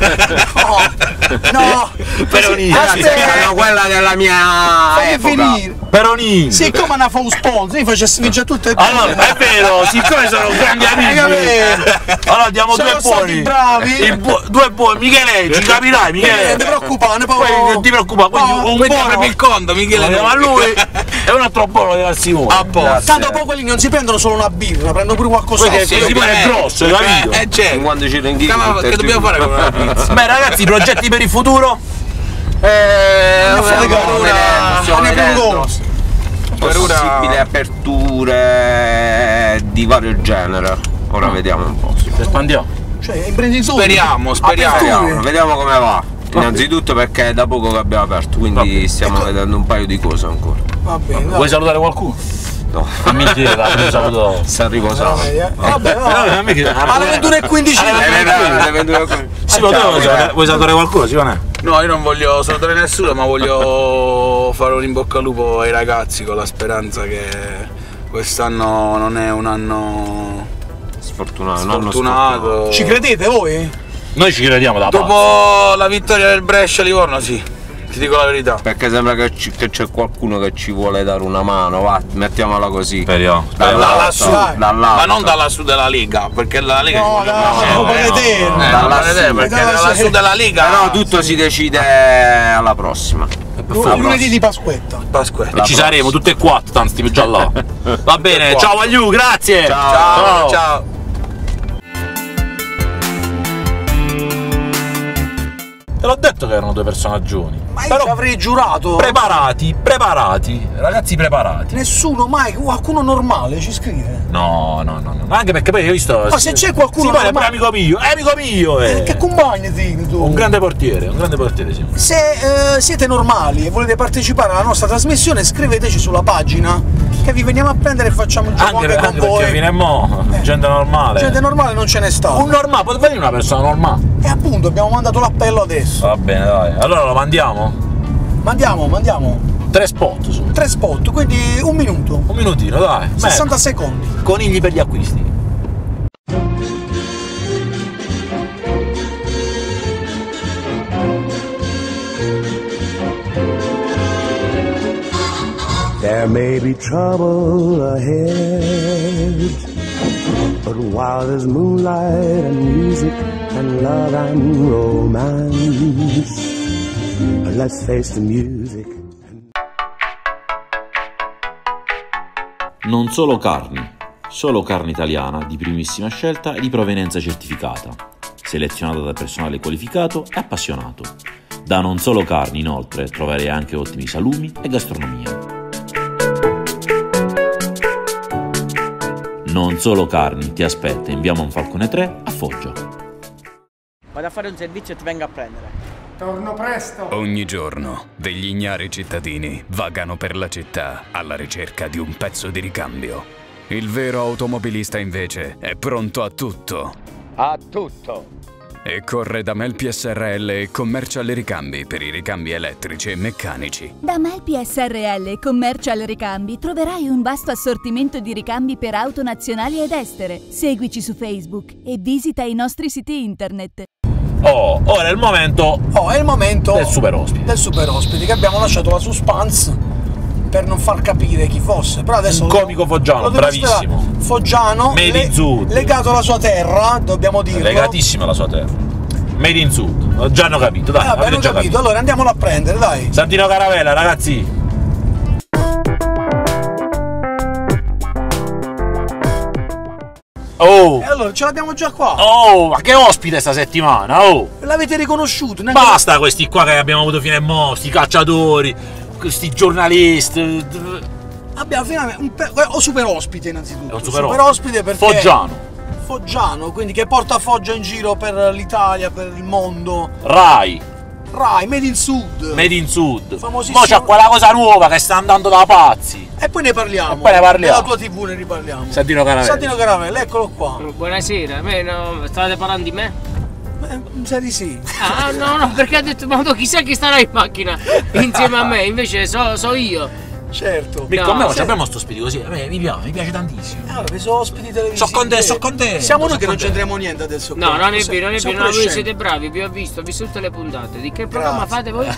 Speaker 4: no, no,
Speaker 10: Peronini.
Speaker 4: Aspetta.
Speaker 11: Erano quella della mia
Speaker 4: fammi
Speaker 11: epoca.
Speaker 4: finire.
Speaker 10: Peronini.
Speaker 4: Siccome una fa un sponsor, io facessi vincere tutte e due.
Speaker 10: Allora, è vero, siccome sono grandi
Speaker 4: Hai
Speaker 10: amici.
Speaker 4: capito?
Speaker 10: Allora diamo
Speaker 4: Sono
Speaker 10: due
Speaker 4: stati
Speaker 10: buoni.
Speaker 4: bravi.
Speaker 10: Il bu- due buoni, Michele, ci capirai,
Speaker 4: Eh,
Speaker 10: Michele.
Speaker 4: Non ti preoccupare, poi.
Speaker 10: Poi non ti preoccupa, quindi
Speaker 4: Oh,
Speaker 10: un
Speaker 12: Quindi
Speaker 10: buono
Speaker 12: proprio il conto, Michele.
Speaker 10: lo diamo a lui e un altro buono lo diamo a Simone.
Speaker 12: A posto.
Speaker 4: Tanto poi quelli non si prendono solo una birra, prendono pure qualcosa.
Speaker 10: Perché
Speaker 12: Sì,
Speaker 10: Simone è
Speaker 12: eh,
Speaker 10: grosso, hai capito?
Speaker 12: Eh, eh, certo.
Speaker 11: cinquanta cilindri.
Speaker 12: Ma che dobbiamo fare con una pizza?
Speaker 10: Beh ragazzi, i progetti per il futuro?
Speaker 12: Eh,
Speaker 4: Non
Speaker 12: per
Speaker 4: frega,
Speaker 12: ora-
Speaker 11: stiamo
Speaker 4: ne è più
Speaker 11: vedendo.
Speaker 4: grosso.
Speaker 12: per ora-
Speaker 11: Possibili aperture di vario genere. Ora vediamo un po'.
Speaker 10: Espandiamo.
Speaker 4: Cioè, imprenditori.
Speaker 12: Speriamo, speriamo.
Speaker 11: Vediamo, vediamo come va. Innanzitutto perché è da poco che abbiamo aperto, quindi stiamo
Speaker 4: Ecco.
Speaker 11: vedendo un paio di cose ancora.
Speaker 4: Va bene,
Speaker 10: Vuoi salutare qualcuno?
Speaker 11: No.
Speaker 10: A me ti saluto.
Speaker 11: San Enrico Sala.
Speaker 4: Vabbè,
Speaker 10: Eh, a me che-
Speaker 4: alle ventuno e quindici.
Speaker 10: Sì, ma te vuoi salutare- vuoi salutare qualcuno, Simone?
Speaker 12: No, io non voglio salutare nessuno, ma voglio fare un in bocca al lupo ai ragazzi con la speranza che quest'anno non è un anno
Speaker 11: Sfortunato, un anno
Speaker 12: sfortunato.
Speaker 4: Ci credete voi?
Speaker 10: Noi ci crediamo da parte.
Speaker 12: Dopo la vittoria del Brescia a Livorno, sì, ti dico la verità.
Speaker 11: Perché sembra che, ci- che c'è qualcuno che ci vuole dare una mano, va, mettiamola così.
Speaker 10: Speriamo.
Speaker 12: Da
Speaker 11: Dall'alto,
Speaker 12: lassù,
Speaker 11: dall'alto.
Speaker 12: ma non da lassù della Lega, perché la Lega
Speaker 4: No,
Speaker 12: ci
Speaker 4: no,
Speaker 12: vogliono
Speaker 4: no,
Speaker 12: sempre.
Speaker 4: no, vedere.
Speaker 12: Eh, non
Speaker 11: Dalla
Speaker 12: vedere,
Speaker 11: su,
Speaker 12: perché
Speaker 4: dalla
Speaker 12: dalla
Speaker 4: su.
Speaker 12: su della Lega.
Speaker 11: Però tutto si decide alla prossima.
Speaker 4: Lu- Lunedì di Pasquetta.
Speaker 12: Pasquetta.
Speaker 10: E ci saremo tutte e quattro, tanto stiamo già là. Va bene,
Speaker 12: qua.
Speaker 10: ciao Agliu, grazie.
Speaker 12: Ciao, ciao.
Speaker 10: Te l'ho detto che erano due personaggioni.
Speaker 4: Ma io avrei giurato.
Speaker 10: Preparati, preparati. Ragazzi preparati.
Speaker 4: Nessuno mai, qualcuno normale ci scrive.
Speaker 10: No, no, no, no. Anche perché poi hai visto.
Speaker 4: Ma se c'è qualcuno
Speaker 10: Simone è pure
Speaker 4: normale-
Speaker 10: amico mio, è amico mio, eh.
Speaker 4: Che compagni ti tu?
Speaker 10: Un grande portiere, un grande portiere, Simone.
Speaker 4: Se eh, siete normali e volete partecipare alla nostra trasmissione, scriveteci sulla pagina che vi veniamo a prendere e facciamo il gioco
Speaker 10: Anche,
Speaker 4: anche,
Speaker 10: per-
Speaker 4: con
Speaker 10: anche
Speaker 4: voi.
Speaker 10: perché fino a mo', gente normale.
Speaker 4: Gente normale non ce n'è stato.
Speaker 10: Un normale, poteva venire una persona normale.
Speaker 4: E appunto abbiamo mandato l'appello adesso.
Speaker 10: Va bene, dai. Allora lo mandiamo?
Speaker 4: Mandiamo, mandiamo.
Speaker 10: Tre spot su.
Speaker 4: Tre spot, quindi un minuto.
Speaker 10: Un minutino, dai.
Speaker 4: sessanta
Speaker 10: Beh,
Speaker 4: secondi.
Speaker 10: conigli per gli acquisti.
Speaker 1: There may be trouble ahead, but while there's moonlight and music and love and romance, Let's face the music.
Speaker 2: Non solo carni, solo carne italiana di primissima scelta e di provenienza certificata, selezionata da personale qualificato e appassionato. Da Non Solo Carni, inoltre, troverei anche ottimi salumi e gastronomia. Non Solo Carni ti aspetta in via Monfalcone tre a Foggia.
Speaker 3: Vado a fare un servizio e ti vengo a prendere.
Speaker 4: Torno presto.
Speaker 5: Ogni giorno degli ignari cittadini vagano per la città alla ricerca di un pezzo di ricambio. Il vero automobilista invece è pronto a tutto.
Speaker 13: A tutto.
Speaker 5: E corre da Melpi S R L e Commercial Ricambi per i ricambi elettrici e meccanici.
Speaker 6: Da Melpi S R L e Commercial Ricambi troverai un vasto assortimento di ricambi per auto nazionali ed estere. Seguici su Facebook e visita i nostri siti internet.
Speaker 7: Oh, ora è il momento.
Speaker 4: Oh, è il momento
Speaker 7: del super ospite.
Speaker 4: Del super ospite, che abbiamo lasciato la suspense per non far capire chi fosse. Però adesso
Speaker 7: un comico foggiano, bravissimo.
Speaker 4: Sperare. Foggiano,
Speaker 7: Made
Speaker 4: le,
Speaker 7: in Sud.
Speaker 4: legato alla sua terra, dobbiamo dirlo.
Speaker 7: Legatissimo alla sua terra. Made in Sud. Già hanno capito, dai.
Speaker 4: Eh, vabbè, hanno capito. capito. Allora andiamolo a prendere, dai.
Speaker 7: Santino Caravella, ragazzi. Oh!
Speaker 4: E allora ce l'abbiamo già qua.
Speaker 7: Oh, ma che ospite sta settimana, oh!
Speaker 4: L'avete riconosciuto?
Speaker 7: Basta questi qua che abbiamo avuto fino a mo', sti cacciatori, questi giornalisti.
Speaker 4: Abbiamo finalmente un per... oh, super ospite innanzitutto.
Speaker 7: Un super,
Speaker 4: super ospite perché
Speaker 7: Foggiano.
Speaker 4: Foggiano, quindi che porta Foggia in giro per l'Italia, per il mondo.
Speaker 7: Rai.
Speaker 4: Rai, Made in Sud.
Speaker 7: Made in Sud.
Speaker 4: Famosissimo.
Speaker 7: Mo' c'è quella cosa nuova che sta andando da pazzi.
Speaker 4: E poi ne parliamo.
Speaker 7: E poi ne parliamo.
Speaker 4: Nella tua tivù ne riparliamo.
Speaker 7: Santino Caravella.
Speaker 4: Santino Caravella, eccolo qua.
Speaker 14: Buonasera, a me no, state parlando di me?
Speaker 4: Mi sa di sì.
Speaker 14: Ah no, no, perché ha detto, ma chissà chi starà in macchina insieme a me, invece so, so io.
Speaker 4: Certo.
Speaker 7: Mirko, no, a me se... abbiamo sto ospiti così, a me mi piace, mi piace tantissimo.
Speaker 4: Allora, sono ospiti televisivi.
Speaker 7: So con te, so con te.
Speaker 4: Siamo noi
Speaker 7: so
Speaker 4: che non
Speaker 7: te.
Speaker 4: c'entriamo niente adesso.
Speaker 14: No,
Speaker 4: qua.
Speaker 14: non è vero, non è vero, no, voi siete bravi, vi ho visto, ho visto tutte le puntate. Di che programma fate voi?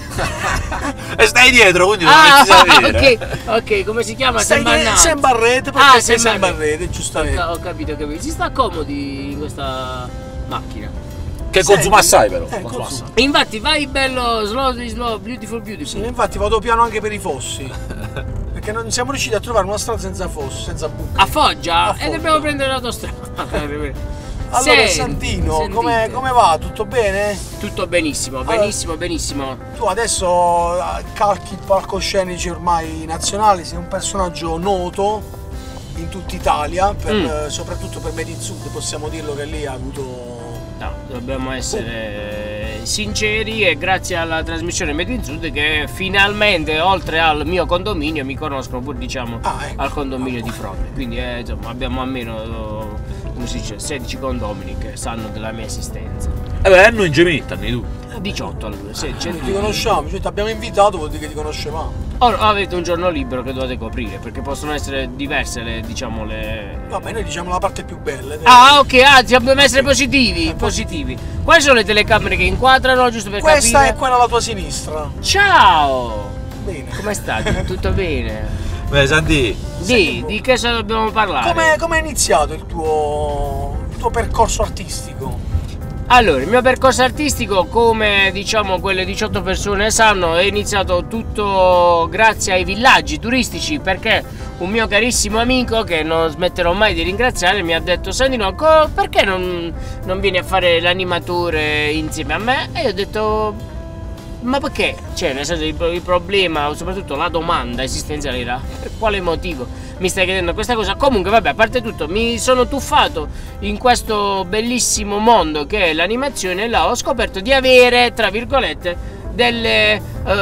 Speaker 7: E stai dietro, quindi non
Speaker 14: ah,
Speaker 7: sapere.
Speaker 14: ok, ok, come si chiama?
Speaker 4: Sembarrete, perché ah, sei Sembarrete, giustamente.
Speaker 14: Ho capito, ho capito. Si sta comodi in questa macchina.
Speaker 7: Che Senti, consuma assai però.
Speaker 4: Eh,
Speaker 7: consuma assai.
Speaker 14: Infatti vai bello, slow, slow, beautiful, beautiful.
Speaker 4: Sì, infatti vado piano anche per i fossi. Perché non siamo riusciti a trovare una strada senza fossi, senza buche.
Speaker 14: A Foggia?
Speaker 4: A Foggia.
Speaker 14: E dobbiamo prendere l'autostrada.
Speaker 4: Allora Senti, Santino, come, come va? Tutto bene?
Speaker 14: Tutto benissimo, allora, benissimo, benissimo.
Speaker 4: Tu adesso calchi i palcoscenici ormai nazionali, sei un personaggio noto in tutta Italia, per, mm. soprattutto per Made in Sud, possiamo dirlo che lì ha avuto...
Speaker 14: No, dobbiamo essere oh. sinceri e grazie alla trasmissione Made in Sud che finalmente oltre al mio condominio mi conoscono pure diciamo
Speaker 4: ah, ecco.
Speaker 14: al condominio di fronte, quindi eh, insomma abbiamo almeno come si dice sedici condomini che sanno della mia esistenza.
Speaker 7: E eh beh, noi in Gemini, anni tu?
Speaker 14: diciotto allora, sedici.
Speaker 4: Ah, ti conosciamo, cioè ti abbiamo invitato, vuol dire che ti conoscevamo.
Speaker 14: Ora avete un giorno libero che dovete coprire perché possono essere diverse le diciamo le.
Speaker 4: Vabbè, noi diciamo la parte più bella.
Speaker 14: Ah ok, anzi dobbiamo essere positivi, eh, positivi. Quali sono le telecamere che inquadrano giusto per
Speaker 4: Questa
Speaker 14: capire?
Speaker 4: è quella alla tua sinistra.
Speaker 14: Ciao!
Speaker 4: Bene.
Speaker 14: Come stai? Tutto bene?
Speaker 7: Beh, Santi.
Speaker 14: Di, di che cosa dobbiamo parlare?
Speaker 4: Come, come è iniziato il tuo, il tuo percorso artistico?
Speaker 14: Allora, il mio percorso artistico, come diciamo quelle diciotto persone sanno, è iniziato tutto grazie ai villaggi turistici perché un mio carissimo amico, che non smetterò mai di ringraziare, mi ha detto Santino, perché non, non vieni a fare l'animatore insieme a me? E io ho detto, ma perché? Cioè, nel senso, il, il problema, soprattutto la domanda esistenziale era per quale motivo mi stai chiedendo questa cosa? Comunque vabbè, a parte tutto, mi sono tuffato in questo bellissimo mondo che è l'animazione e là ho scoperto di avere, tra virgolette, delle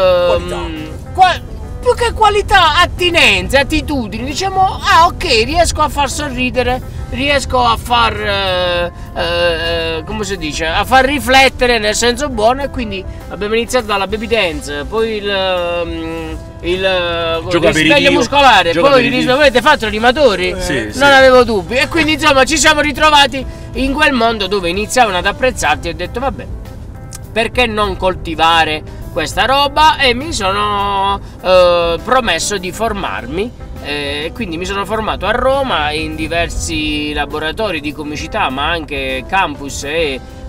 Speaker 14: uh, qua, più che qualità, attinenze, attitudini, diciamo, ah ok, riesco a far sorridere, riesco a far uh, uh, come si dice, a far riflettere nel senso buono, e quindi abbiamo iniziato dalla baby dance, poi il um, il risveglio muscolare, Gioco poi il risveglio, avete fatto animatori?
Speaker 7: Eh, sì,
Speaker 14: non
Speaker 7: sì.
Speaker 14: avevo dubbi, e quindi insomma ci siamo ritrovati in quel mondo dove iniziavano ad apprezzarti e ho detto vabbè, perché non coltivare questa roba, e mi sono eh, promesso di formarmi e eh, quindi mi sono formato a Roma in diversi laboratori di comicità ma anche campus e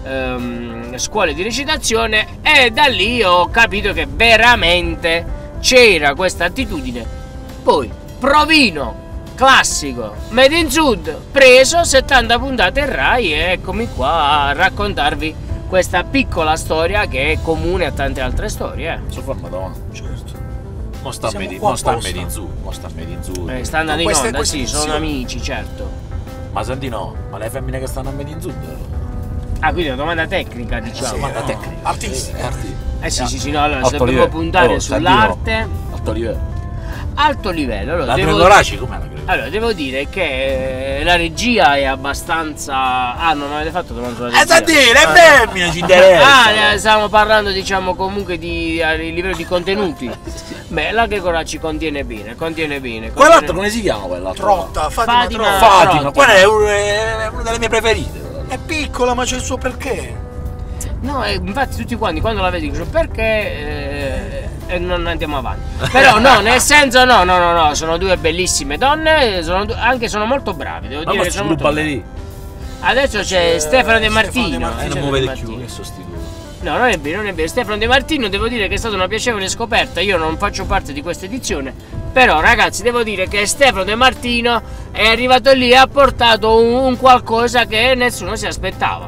Speaker 14: ehm, scuole di recitazione, e da lì ho capito che veramente c'era questa attitudine. Poi provino classico Made in Sud, preso settanta puntate in Rai, e eccomi qua a raccontarvi questa piccola storia che è comune a tante altre storie. Eh.
Speaker 10: Sono formato avanti.
Speaker 4: Certo.
Speaker 10: Mo sta
Speaker 4: Siamo
Speaker 10: Made in-
Speaker 4: qua
Speaker 10: mo sta
Speaker 4: apposta.
Speaker 10: Made in Sud, mo sta Made in Sud.
Speaker 14: Eh, sta andando
Speaker 4: No,
Speaker 14: in
Speaker 4: questa è
Speaker 14: onda,
Speaker 4: questa
Speaker 14: sì, sono
Speaker 4: edizione.
Speaker 14: amici, certo.
Speaker 10: Ma senti no, ma le femmine che stanno a Made in Sud?
Speaker 14: Ah, quindi una domanda tecnica, diciamo.
Speaker 10: Domanda
Speaker 4: no.
Speaker 10: tecnica.
Speaker 4: Artistica.
Speaker 10: Eh, arti-
Speaker 14: Eh sì, sì, sì, no, allora
Speaker 10: Alto
Speaker 14: se dobbiamo
Speaker 10: livello.
Speaker 14: puntare
Speaker 10: Oh,
Speaker 14: sull'arte,
Speaker 10: Alto livello.
Speaker 14: alto livello. Allora,
Speaker 10: La
Speaker 14: devo,
Speaker 10: Gregoraci com'è la Gregoraci?
Speaker 14: allora, devo dire che eh, la regia è abbastanza... Ah, non avete fatto domanda sulla regia?
Speaker 10: Eh, sa dire, le femmine ci interessa.
Speaker 14: Ah, eh, stiamo parlando, diciamo, comunque di a livello di contenuti. Beh, la Gregoraci contiene bene, contiene bene. contiene-
Speaker 10: Quell'altro come si chiama quell'altro?
Speaker 4: Trotta, Fatima,
Speaker 14: Fatima.
Speaker 4: Trotta.
Speaker 10: Fatima,
Speaker 14: Trotta.
Speaker 10: quella è un- è una delle mie preferite.
Speaker 4: È piccola, ma c'è il suo perché.
Speaker 14: No, eh, infatti tutti quanti quando la vedi dicono perché eh, e non andiamo avanti. Però no, nel senso no, no, no, no, sono due bellissime donne, sono du- anche sono molto bravi, devo
Speaker 10: Ma
Speaker 14: dire
Speaker 10: mo
Speaker 14: che
Speaker 10: ci
Speaker 14: sono
Speaker 10: sono
Speaker 14: molto
Speaker 10: ballerini.
Speaker 14: bravi. Adesso c'è
Speaker 4: Eh,
Speaker 14: Stefano De
Speaker 4: Stefano
Speaker 14: Martino.
Speaker 4: De
Speaker 10: Eh,
Speaker 4: Martino.
Speaker 14: c'è
Speaker 10: non
Speaker 14: De
Speaker 10: mi vede
Speaker 14: Martino.
Speaker 10: più che sostituto.
Speaker 14: No, non è vero, non è vero. Stefano De Martino, devo dire che è stata una piacevole scoperta. Io non faccio parte di questa edizione, però ragazzi devo dire che Stefano De Martino è arrivato lì e ha portato un, un qualcosa che nessuno si aspettava.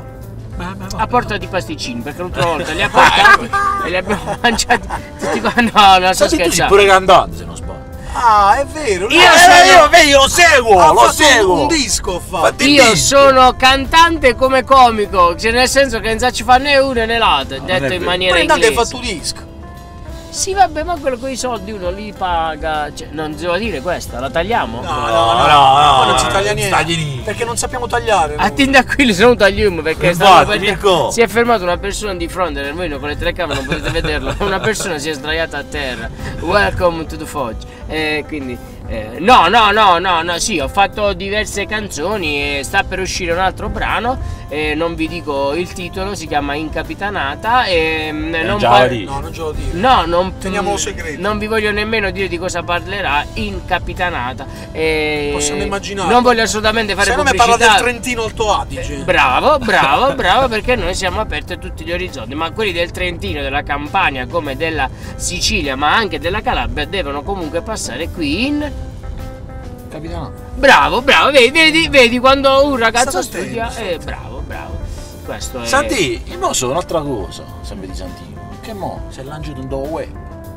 Speaker 14: A porta di pasticcini, perché l'ultima volta li ha portati e li abbiamo mangiati tutti quanti. No, non sto
Speaker 10: Senti, tu sei
Speaker 14: scherzando.
Speaker 10: pure cantante se non sbaglio.
Speaker 4: Ah, è vero.
Speaker 14: Io
Speaker 4: no,
Speaker 14: sono-
Speaker 4: eh,
Speaker 10: io, vedi, lo seguo,
Speaker 4: ha
Speaker 10: lo
Speaker 4: fatto
Speaker 10: seguo.
Speaker 4: un disco ho fatto.
Speaker 10: Fatti
Speaker 14: Io
Speaker 10: disco.
Speaker 14: sono cantante come comico, cioè nel senso che non so ci fa né uno né l'altro, detto
Speaker 10: è
Speaker 14: in
Speaker 10: vero.
Speaker 14: maniera
Speaker 4: Ma intanto hai
Speaker 14: inglese.
Speaker 4: fatto un disco.
Speaker 14: Sì, vabbè, ma quello con i soldi uno li paga. Cioè, non devo dire questa, la tagliamo?
Speaker 4: No, no,
Speaker 10: No,
Speaker 4: no,
Speaker 10: no,
Speaker 4: no,
Speaker 10: no,
Speaker 4: non si
Speaker 10: no,
Speaker 4: taglia
Speaker 10: non
Speaker 4: niente.
Speaker 10: tagli niente.
Speaker 4: Perché non sappiamo tagliare.
Speaker 14: A
Speaker 4: noi.
Speaker 14: Tinda qui li sono tagliamo perché
Speaker 10: Infatti,
Speaker 14: stavo per-
Speaker 10: Mirko.
Speaker 14: si è fermata una persona di fronte nel mulino con le telecamere, non potete vederlo. Una persona si è sdraiata a terra. Welcome to the Foggia. E quindi eh, no, no, no, no, no, sì, ho fatto diverse canzoni e sta per uscire un altro brano. E non vi dico il titolo, si chiama Incapitanata. E non
Speaker 10: già
Speaker 14: par-
Speaker 10: la dici.
Speaker 4: No, non ce lo dire.
Speaker 14: No, non,
Speaker 4: Teniamolo segreto.
Speaker 14: non vi voglio nemmeno dire di cosa parlerà. Incapitanata. E
Speaker 4: Possiamo immaginare.
Speaker 14: Non voglio assolutamente fare
Speaker 4: Se no mi
Speaker 14: pubblicità.
Speaker 4: parla del Trentino Alto Adige.
Speaker 14: Bravo, bravo, bravo, perché noi siamo aperti a tutti gli orizzonti, ma quelli del Trentino, della Campania, come della Sicilia, ma anche della Calabria, devono comunque passare qui in...
Speaker 10: Capitano.
Speaker 14: Bravo, bravo, vedi, vedi, vedi quando un ragazzo
Speaker 4: State
Speaker 14: studia,
Speaker 4: attenti,
Speaker 14: eh, bravo, bravo. Questo è...
Speaker 10: Santi, io mo so un'altra cosa, sempre di Santino. Che mo si è lanciato un do web.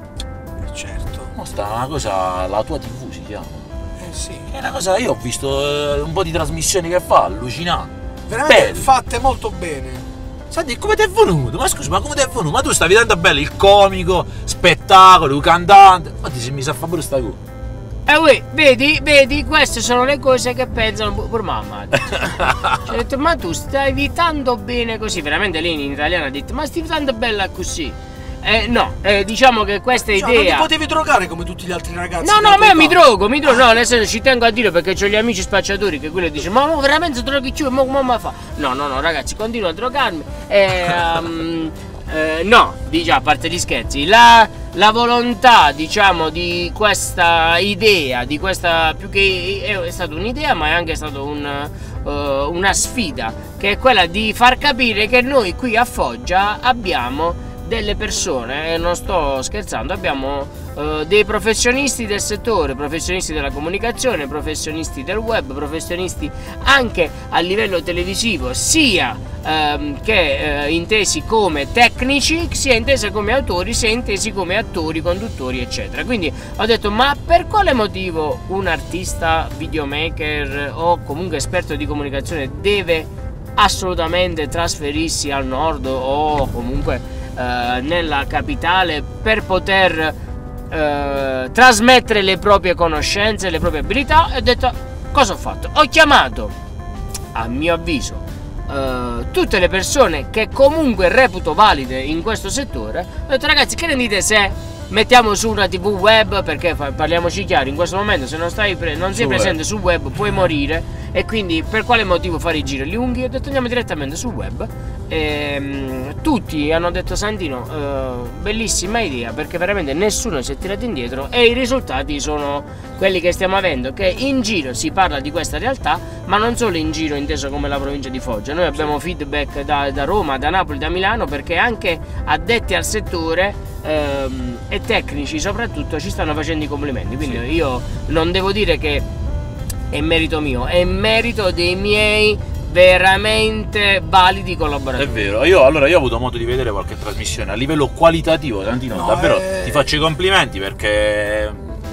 Speaker 4: Certo.
Speaker 10: Mo sta una cosa, la tua tivù si chiama.
Speaker 4: Eh sì.
Speaker 10: È una cosa, io ho visto eh, un po' di trasmissioni che fa, allucinante.
Speaker 4: Veramente
Speaker 10: Bello.
Speaker 4: fatte molto bene.
Speaker 10: Senti, come ti è venuto? Ma scusa, ma come ti è venuto? Ma tu stavi tanto bello, il comico, spettacolo, il cantante. Ma ti sei messo a fare pure sta cosa.
Speaker 14: Eh uè, vedi, vedi, queste sono le cose che pensano pu- pure mamma. ha detto. Ci ha detto, ma tu stavi tanto bene così, veramente lei in italiano ha detto, ma stavi tanto bella così. Eh no, eh, diciamo che questa
Speaker 4: Cioè, non ti
Speaker 14: idea...
Speaker 4: potevi drogare come tutti gli altri ragazzi.
Speaker 14: No, no,
Speaker 4: della
Speaker 14: ma
Speaker 4: tua
Speaker 14: io mi
Speaker 4: età.
Speaker 14: drogo, mi drogo, no, nel senso ci tengo a dire perché ho gli amici spacciatori che quello dice, ma mo veramente droghi più, ma come fa? No, no, no, ragazzi, continuo a drogarmi. E, um, eh, no, diciamo, a parte gli scherzi, la, la volontà, diciamo, di questa idea, di questa, più che è, è stata un'idea, ma è anche stata un, uh, una sfida, che è quella di far capire che noi qui a Foggia abbiamo delle persone, e non sto scherzando, abbiamo uh, dei professionisti del settore, professionisti della comunicazione, professionisti del web, professionisti anche a livello televisivo, sia um, che uh, intesi come tecnici, sia intesi come autori, sia intesi come attori, conduttori, eccetera. Quindi ho detto, ma per quale motivo un artista, videomaker o comunque esperto di comunicazione deve assolutamente trasferirsi al nord o comunque Uh, nella capitale per poter uh, trasmettere le proprie conoscenze, le proprie abilità? E ho detto, cosa ho fatto? Ho chiamato, a mio avviso, uh, tutte le persone che comunque reputo valide in questo settore. Ho detto, ragazzi, che ne dite se mettiamo su una tv web, perché parliamoci chiaro, in questo momento se non, stai pre- non sei
Speaker 10: Sul
Speaker 14: presente sul web puoi morire, E quindi per quale motivo fare i giri lunghi? Ho detto andiamo direttamente sul web. E, tutti hanno detto Santino, eh, bellissima idea, perché veramente nessuno si è tirato indietro e i risultati sono quelli che stiamo avendo, che in giro si parla di questa realtà, ma non solo in giro inteso come la provincia di Foggia. Noi abbiamo feedback da, da Roma, da Napoli, da Milano, perché anche addetti al settore ehm, e tecnici soprattutto ci stanno facendo i complimenti. Quindi sì, io non devo dire che è merito mio, è merito dei miei veramente validi collaboratori.
Speaker 10: È vero, io allora io ho avuto modo di vedere qualche trasmissione a livello qualitativo, Santino, no, davvero eh... ti faccio i complimenti perché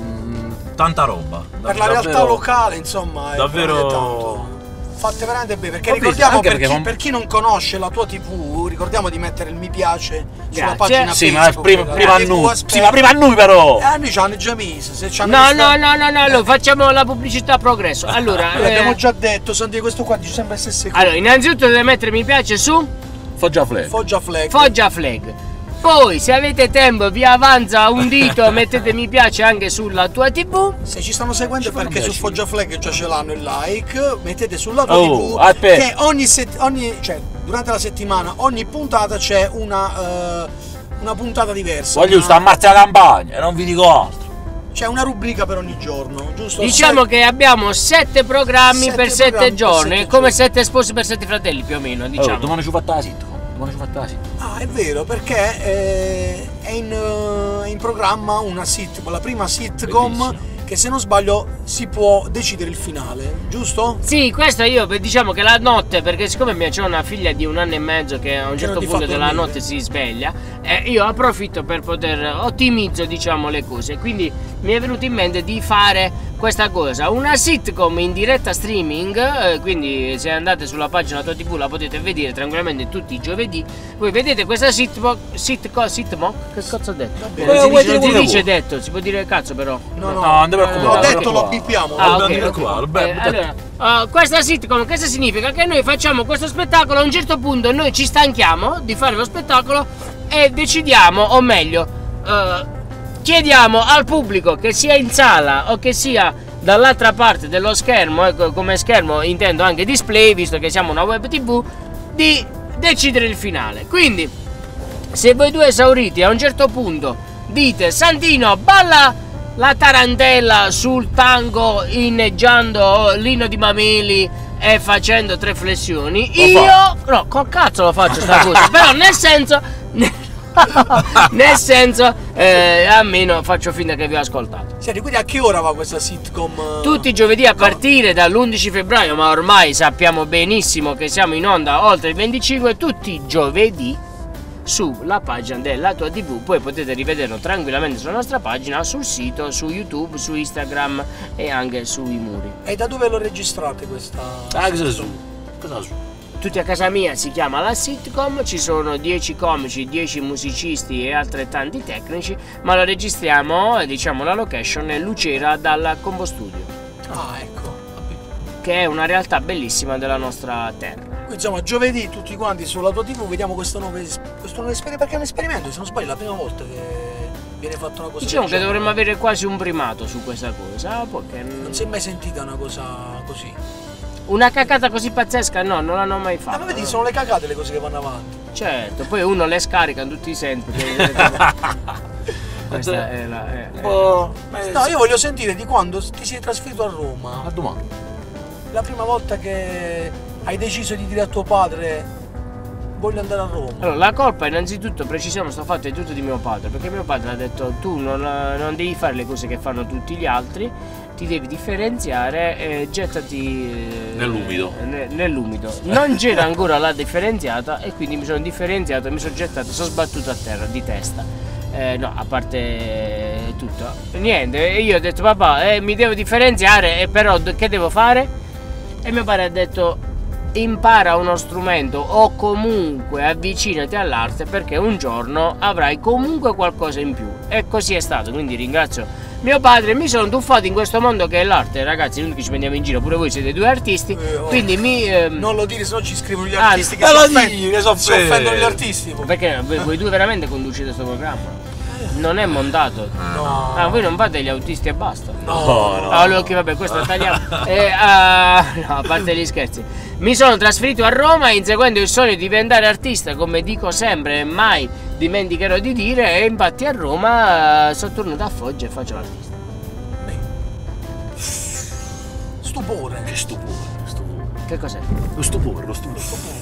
Speaker 10: mh, tanta roba.
Speaker 4: Per la realtà
Speaker 10: davvero,
Speaker 4: locale, insomma, è
Speaker 10: davvero
Speaker 4: tanto. Fatte veramente bene, perché
Speaker 10: Ho
Speaker 4: ricordiamo
Speaker 10: visto,
Speaker 4: per,
Speaker 10: perché
Speaker 4: chi,
Speaker 10: non...
Speaker 4: per chi non conosce la tua tivù, ricordiamo di mettere il mi piace
Speaker 14: Grazie.
Speaker 4: sulla pagina
Speaker 10: sì,
Speaker 4: Facebook.
Speaker 10: ma prima, prima, a noi,
Speaker 4: sì,
Speaker 10: prima, prima a noi però.
Speaker 4: Eh, noi ci hanno già messo. Se c'hanno
Speaker 14: no,
Speaker 4: questa...
Speaker 14: no, no, no, no, no, facciamo la pubblicità a progresso. Allora,
Speaker 4: eh, abbiamo
Speaker 14: eh...
Speaker 4: già detto, Santi, questo qua dice sempre le stesse cose.
Speaker 14: Allora, innanzitutto deve mettere mi piace su
Speaker 10: Foggia Flag.
Speaker 4: Foggia Flag.
Speaker 14: Foggia Flag. Poi, se avete tempo, vi avanza un dito, mettete mi piace anche sulla tua tivù.
Speaker 4: Se ci stanno seguendo perché su Foggia Flag già ce l'hanno il like, mettete sulla tua
Speaker 10: oh,
Speaker 4: tivù
Speaker 10: aspetta.
Speaker 4: che ogni, set, ogni cioè durante la settimana, ogni puntata c'è una, uh, una puntata diversa.
Speaker 10: Voglio
Speaker 4: una...
Speaker 10: stare a Marcia Campagna e non vi dico altro.
Speaker 4: C'è una rubrica per ogni giorno, giusto?
Speaker 14: Diciamo
Speaker 4: Se...
Speaker 14: che abbiamo sette programmi
Speaker 4: sette
Speaker 14: per sette
Speaker 4: programmi
Speaker 14: giorni,
Speaker 4: per sette
Speaker 14: come
Speaker 4: giorni.
Speaker 14: sette sposi per sette fratelli più o meno, diciamo.
Speaker 10: Oh, domani ci fatta la sitcom. Domani ci fatta la sitcom.
Speaker 4: Ah, è vero, perché eh, è, in, uh, è in programma una sitcom, la prima sitcom. Bellissimo. Che se non sbaglio si può decidere il finale, giusto?
Speaker 14: Sì, questo io diciamo che la notte, perché siccome c'è una figlia di un anno e mezzo che a un certo punto della notte si sveglia, eh, io approfitto per poter ottimizzo diciamo le cose, quindi mi è venuto in mente di fare questa cosa, una sitcom in diretta streaming, eh, quindi se andate sulla pagina tua tivù la potete vedere tranquillamente tutti i giovedì. Voi vedete questa sitcom, sitcom, sitcom, che cazzo ho detto? Non si dice, non si dice detto, si può dire cazzo però.
Speaker 4: No, no,
Speaker 10: no, non
Speaker 4: eh, l'ho detto, lo bippiamo.
Speaker 14: Ah, okay, okay. Eh, allora, uh, questa sitcom cosa significa? Che noi facciamo questo spettacolo, a un certo punto noi ci stanchiamo di fare lo spettacolo e decidiamo, o meglio, uh, chiediamo al pubblico, che sia in sala o che sia dall'altra parte dello schermo, ecco, come schermo intendo anche display, visto che siamo una web tv, di decidere il finale. Quindi, se voi due esauriti a un certo punto dite Santino balla la tarantella sul tango inneggiando l'inno di Mameli e facendo tre flessioni, lo io fa. No, col cazzo lo faccio sta cosa, però nel senso nel senso eh, almeno faccio finta che vi ho ascoltato.
Speaker 4: Senti, quindi a che ora va questa sitcom?
Speaker 14: Tutti i giovedì a partire dall'undici febbraio, ma ormai sappiamo benissimo che siamo in onda oltre il venticinque, tutti i giovedì sulla pagina della tua tivù. Poi potete rivederlo tranquillamente sulla nostra pagina, sul sito, su YouTube, su Instagram e anche sui muri.
Speaker 4: E da dove lo registrate questa?
Speaker 10: Ah, cosa su? Cosa su?
Speaker 14: Tutti a casa mia, si chiama la sitcom, ci sono dieci comici, dieci musicisti e altrettanti tecnici, ma lo registriamo, diciamo la location è Lucera dal Combo Studio.
Speaker 4: Ah, ecco.
Speaker 14: Che è una realtà bellissima della nostra terra.
Speaker 4: Quindi, insomma, giovedì tutti quanti sulla tua tivù vediamo questo nuovo, questo nuovo esperimento, perché è un esperimento, se non sbaglio è la prima volta che viene fatta una cosa.
Speaker 14: Diciamo che dovremmo avere quasi un primato su questa cosa, perché
Speaker 4: non si è mai sentita una cosa così.
Speaker 14: Una cacata così pazzesca no, non l'hanno mai fatta.
Speaker 4: Ma vedi, no? Sono le cacate le cose che vanno avanti.
Speaker 14: Certo, poi uno le scarica in tutti i sensi. Questa è la... È, è...
Speaker 4: Oh, no, io voglio sentire di quando ti sei trasferito a Roma.
Speaker 10: A domani.
Speaker 4: La prima volta che hai deciso di dire a tuo padre voglio andare a Roma.
Speaker 14: Allora, la colpa innanzitutto, precisiamo sto fatto, è tutto di mio padre, perché mio padre ha detto tu non, non devi fare le cose che fanno tutti gli altri, ti devi differenziare e gettati eh,
Speaker 10: nell'umido.
Speaker 14: Ne, nell'umido. Non c'era ancora la differenziata e quindi mi sono differenziato e mi sono gettato, sono sbattuto a terra di testa. Eh, no, a parte tutto. Niente, io ho detto papà, eh, mi devo differenziare, e però che devo fare? E mio padre ha detto impara uno strumento o comunque avvicinati all'arte, perché un giorno avrai comunque qualcosa in più. E così è stato, quindi ringrazio mio padre, mi sono tuffato in questo mondo che è l'arte. Ragazzi, noi che ci prendiamo in giro, pure voi siete due artisti, eh, oh. quindi mi... Ehm...
Speaker 4: Non lo dire, sennò ci scrivono gli artisti ah, che si offendono, si offendono gli artisti.
Speaker 14: Perché voi, voi due veramente conducete questo programma? Non è montato.
Speaker 4: No.
Speaker 14: Ah, voi non fate gli autisti e basta.
Speaker 12: No, no.
Speaker 14: Allora, ok, vabbè, questo lo tagliamo. eh, uh, no, a parte gli scherzi. Mi sono trasferito a Roma inseguendo il sogno di diventare artista, come dico sempre e mai dimenticherò di dire, e infatti a Roma uh, sono tornato a Foggia e faccio l'artista.
Speaker 4: Stupore.
Speaker 12: Che stupore, stupore.
Speaker 14: Che cos'è?
Speaker 12: Lo stupore, lo stupore.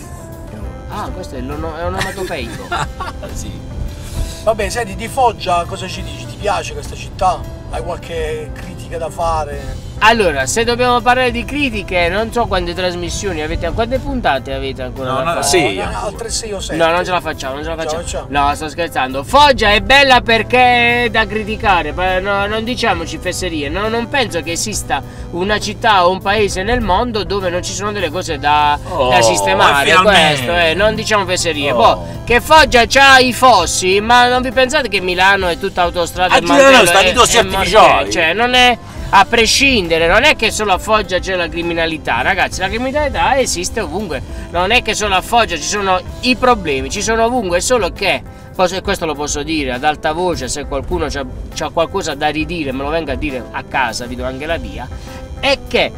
Speaker 14: Ah, questo è, l'ono- è onomatopeico.
Speaker 12: Sì.
Speaker 4: Vabbè, senti, di Foggia cosa ci dici? Ti piace questa città? Hai qualche critica da fare?
Speaker 14: Allora, se dobbiamo parlare di critiche, non so quante trasmissioni avete, quante puntate avete ancora?
Speaker 12: No,
Speaker 14: da
Speaker 12: no,
Speaker 14: fare?
Speaker 12: sì.
Speaker 4: No, altre sei o sette.
Speaker 14: No, non ce la facciamo, non ce la
Speaker 4: Ce la
Speaker 14: facciamo.
Speaker 4: facciamo.
Speaker 14: No, sto scherzando. Foggia è bella perché è da criticare, ma no, non diciamoci fesserie. No, non penso che esista una città o un paese nel mondo dove non ci sono delle cose da,
Speaker 12: Oh,
Speaker 14: da sistemare.
Speaker 12: finalmente.
Speaker 14: Questo, eh, non diciamo fesserie.
Speaker 12: Oh.
Speaker 14: Poi, che Foggia c'ha i fossi, ma non vi pensate che Milano è tutta autostrada
Speaker 12: Ah,
Speaker 14: e
Speaker 12: giù, no, no,
Speaker 14: mantello
Speaker 12: stanno
Speaker 14: e-
Speaker 12: i dossi
Speaker 14: e
Speaker 12: artificiali.
Speaker 14: morte? Cioè, non è... A prescindere, non è che solo a Foggia c'è la criminalità, ragazzi, la criminalità esiste ovunque, non è che solo a Foggia ci sono i problemi, ci sono ovunque, solo che, e questo lo posso dire ad alta voce, se qualcuno ha qualcosa da ridire, me lo venga a dire a casa, vi do anche la via, è che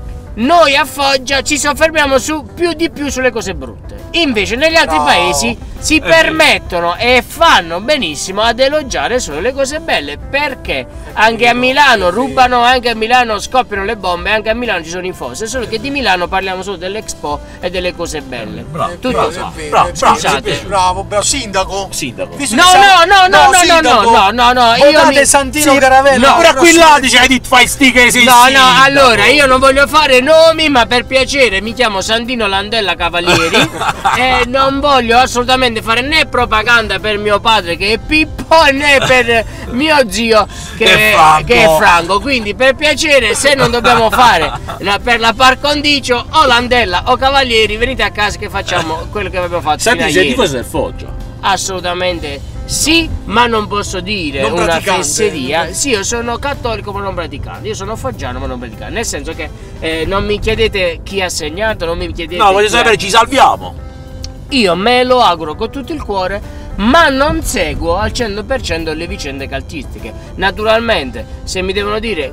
Speaker 14: noi a Foggia ci soffermiamo su più di più sulle cose brutte, invece negli altri
Speaker 4: No.
Speaker 14: paesi si
Speaker 12: È
Speaker 14: permettono e fanno benissimo ad elogiare solo le cose belle, perché anche a Milano rubano, anche a Milano scoppiano le bombe, anche a Milano ci sono i fosse, solo che di Milano parliamo solo dell'Expo e delle cose belle.
Speaker 12: Bravo,
Speaker 14: Tutto
Speaker 12: bravo,
Speaker 14: qua.
Speaker 4: È vero,
Speaker 12: bravo,
Speaker 4: è
Speaker 12: bravo,
Speaker 4: vero,
Speaker 14: scusate.
Speaker 4: è vero. Bravo, bravo, sindaco.
Speaker 12: Sindaco.
Speaker 4: Visto
Speaker 14: No,
Speaker 4: che siamo-
Speaker 14: no, no, no, no, no,
Speaker 4: sindaco,
Speaker 14: no, no, no, io
Speaker 4: votate
Speaker 14: mi-
Speaker 4: Santino
Speaker 14: sì,
Speaker 4: Caravella.
Speaker 14: no,
Speaker 12: Pure a qui là
Speaker 4: Prossimo-
Speaker 12: dice che fai sti che sei
Speaker 14: No, no,
Speaker 12: sindaco.
Speaker 14: allora io non voglio fare nomi, ma per piacere mi chiamo Santino Landella Cavalieri e non voglio assolutamente fare né propaganda per mio padre che è Pippo né per mio zio che,
Speaker 12: Che è Franco.
Speaker 14: che è Franco. Quindi per piacere, se non dobbiamo fare la- per la par condicio o Landella o Cavalieri, venite a casa che facciamo quello che abbiamo fatto fino a
Speaker 12: Senti, sei
Speaker 14: ieri.
Speaker 12: tifoso del Foggia.
Speaker 14: Assolutamente sì, ma non posso dire
Speaker 4: Non
Speaker 14: una
Speaker 4: praticante.
Speaker 14: fesseria. Sì, io sono cattolico ma non praticante. Io sono foggiano ma non praticante. Nel senso che eh, non mi chiedete chi ha segnato, non mi chiedete.
Speaker 12: No, voglio
Speaker 14: chi ha-
Speaker 12: sapere, ci salviamo.
Speaker 14: Io me lo auguro con tutto il cuore, ma non seguo al cento per cento le vicende calcistiche. Naturalmente, se mi devono dire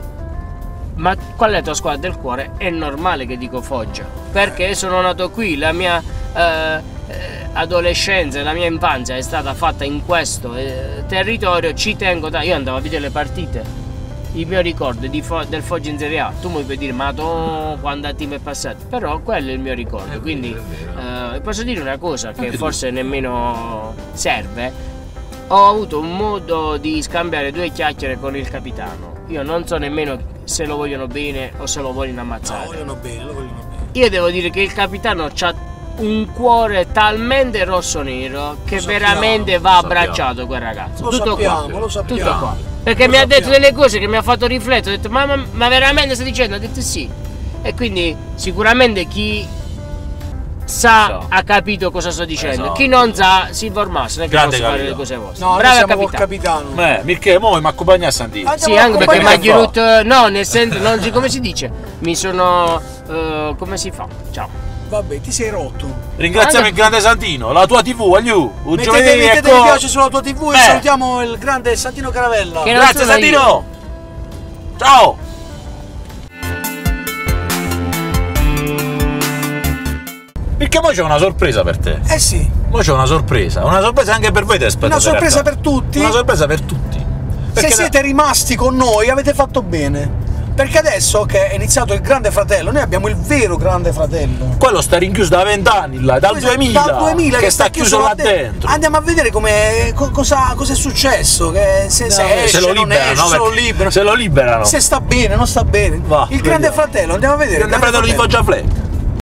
Speaker 14: ma qual è la tua squadra del cuore, è normale che dico Foggia, perché sono nato qui, la mia eh, eh, adolescenza, la mia infanzia è stata fatta in questo eh, territorio, ci tengo da... Io andavo a vedere le partite, il mio ricordo di Fo- del Foggia in Serie A, tu mi puoi dire ma tu quando team è passato, però quello è il mio ricordo, quindi eh, posso dire una cosa che forse nemmeno serve. Ho avuto un modo di scambiare due chiacchiere con il capitano, io non so nemmeno se lo vogliono bene o se lo vogliono ammazzare.
Speaker 4: No, vogliono bene, lo vogliono bene.
Speaker 14: Io devo dire che il capitano ha un cuore talmente rosso-nero che
Speaker 4: Lo sappiamo,
Speaker 14: veramente va abbracciato quel ragazzo.
Speaker 4: Lo
Speaker 14: Tutto
Speaker 4: sappiamo,
Speaker 14: qua.
Speaker 4: lo sappiamo.
Speaker 14: Tutto qua. Perché
Speaker 4: Lo
Speaker 14: mi ha detto
Speaker 4: sappiamo.
Speaker 14: delle cose che mi ha fatto riflettere, ho detto ma, ma, ma veramente stai dicendo? Ho detto sì. E quindi sicuramente chi sa ha capito cosa sto dicendo,
Speaker 12: Esatto.
Speaker 14: chi non sa si informasse, non è che
Speaker 12: Grande
Speaker 14: posso fare le
Speaker 12: capitano.
Speaker 14: cose vostre.
Speaker 4: No, noi
Speaker 14: Bravo
Speaker 4: siamo col
Speaker 14: capitano.
Speaker 4: capitano.
Speaker 12: Eh, perché mo mi accompagna a Santino.
Speaker 4: Andiamo
Speaker 14: Sì,
Speaker 4: a
Speaker 14: anche perché mi ha
Speaker 4: accompagnare-
Speaker 14: giurato, no, nel senso, non si- come si dice? Mi sono, eh, come si fa? Ciao.
Speaker 4: Vabbè, ti sei rotto.
Speaker 12: Ringraziamo
Speaker 14: Anche-
Speaker 12: il grande Santino, la tua tivù, agliù. Un
Speaker 4: Mettete,
Speaker 12: giovedì,
Speaker 4: mettete
Speaker 12: ecco.
Speaker 4: mi piace sulla tua tivù e
Speaker 12: Eh.
Speaker 4: salutiamo il grande Santino Caravella.
Speaker 14: Che non
Speaker 12: Grazie
Speaker 14: sono
Speaker 12: Santino. Ciao. Perché poi c'è una sorpresa per te.
Speaker 4: Eh sì,
Speaker 12: Poi c'è una sorpresa, una sorpresa anche per voi, te aspetta.
Speaker 4: una sorpresa per tutti.
Speaker 12: Una sorpresa per tutti.
Speaker 4: Se
Speaker 12: Perché
Speaker 4: siete rimasti con noi avete fatto bene. Perché adesso che è iniziato il Grande Fratello, noi abbiamo il vero Grande Fratello.
Speaker 12: quello sta rinchiuso da vent'anni là, dal
Speaker 4: Questo-
Speaker 12: duemila,
Speaker 4: dal duemila
Speaker 12: che sta chiuso là
Speaker 4: de-
Speaker 12: dentro.
Speaker 4: Andiamo a vedere come co- cosa, cosa è successo. Che se, se
Speaker 12: No,
Speaker 4: esce,
Speaker 12: se lo
Speaker 4: non
Speaker 12: liberano,
Speaker 4: esce,
Speaker 12: no,
Speaker 4: se lo
Speaker 12: perché-
Speaker 4: liberano.
Speaker 12: se lo liberano.
Speaker 4: Se sta bene, non sta bene.
Speaker 12: Va,
Speaker 4: il Grande
Speaker 12: vediamo.
Speaker 4: Fratello, andiamo a vedere.
Speaker 12: Il grande fratello di Foggia Fleck.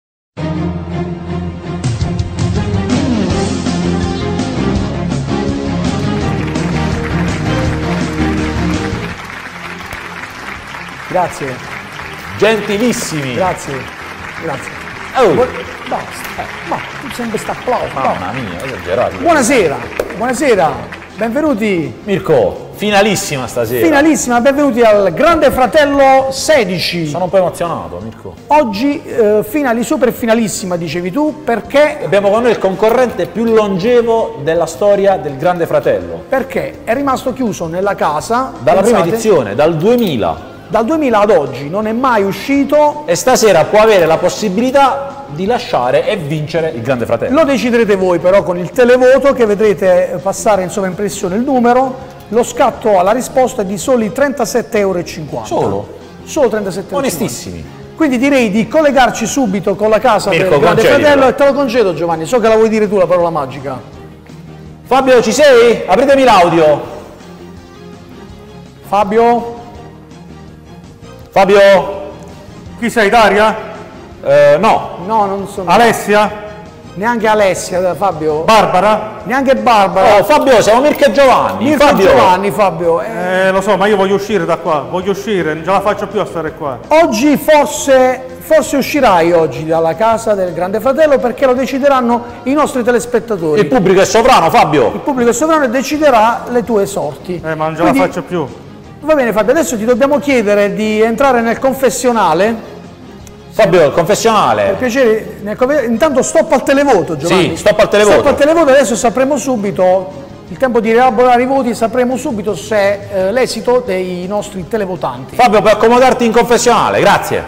Speaker 4: Grazie,
Speaker 12: Gentilissimi.
Speaker 4: grazie, grazie.
Speaker 12: Oh.
Speaker 4: Bu- Basta, ma tu sempre sta applauso.
Speaker 12: Mamma mia, esagerato.
Speaker 4: Buonasera, buonasera, benvenuti.
Speaker 12: Mirko,
Speaker 10: Finalissima stasera.
Speaker 4: Finalissima, benvenuti al Grande Fratello sedici.
Speaker 10: Sono un po' emozionato, Mirko.
Speaker 4: Oggi eh, finali, super finalissima, dicevi tu, perché...
Speaker 10: Abbiamo con noi il concorrente più longevo della storia del Grande Fratello.
Speaker 4: Perché è rimasto chiuso nella casa...
Speaker 10: Dalla
Speaker 4: pensate,
Speaker 10: prima edizione, dal duemila.
Speaker 4: Dal duemila ad oggi, non è mai uscito...
Speaker 10: E stasera può avere la possibilità di lasciare e vincere il Grande Fratello.
Speaker 4: Lo deciderete voi però con il televoto, che vedrete passare in sovraimpressione il numero. Lo scatto alla risposta è di soli trentasette euro e cinquanta.
Speaker 10: Solo?
Speaker 4: Solo trentasette euro e cinquanta.
Speaker 10: Onestissimi.
Speaker 4: Quindi direi di collegarci subito con la casa
Speaker 10: Mirko,
Speaker 4: del Grande
Speaker 10: concedilo.
Speaker 4: Fratello, e te lo concedo, Giovanni, so che la vuoi dire tu la parola magica.
Speaker 10: Fabio, ci sei? Apritemi l'audio.
Speaker 4: Fabio?
Speaker 10: Fabio?
Speaker 8: Chi sei, Daria?
Speaker 10: Eh, no.
Speaker 4: No, non sono.
Speaker 8: Alessia?
Speaker 4: Neanche Alessia, Fabio.
Speaker 8: Barbara?
Speaker 4: Neanche Barbara.
Speaker 10: Oh, Fabio, siamo Mirko e Giovanni.
Speaker 4: Mirko
Speaker 10: Fabio.
Speaker 4: e Giovanni, Fabio. Eh,
Speaker 8: Eh, lo so, ma io voglio uscire da qua, voglio uscire, non ce la faccio più a stare qua.
Speaker 4: Oggi forse, forse uscirai oggi dalla casa del Grande Fratello, perché lo decideranno i nostri telespettatori.
Speaker 10: Il pubblico è sovrano, Fabio.
Speaker 4: Il pubblico è sovrano e deciderà le tue sorti.
Speaker 8: Eh, ma non ce
Speaker 4: Quindi-
Speaker 8: la faccio più.
Speaker 4: Va bene Fabio, adesso ti dobbiamo chiedere di entrare nel confessionale.
Speaker 10: Fabio, il
Speaker 4: Per
Speaker 10: confessionale.
Speaker 4: piacere, nel confe- intanto stop al televoto, Giovanni.
Speaker 10: Sì, stop al televoto.
Speaker 4: Stop al televoto, adesso sapremo subito, il tempo di rielaborare i voti, sapremo subito se eh, l'esito dei nostri televotanti.
Speaker 10: Fabio, puoi accomodarti in confessionale, grazie.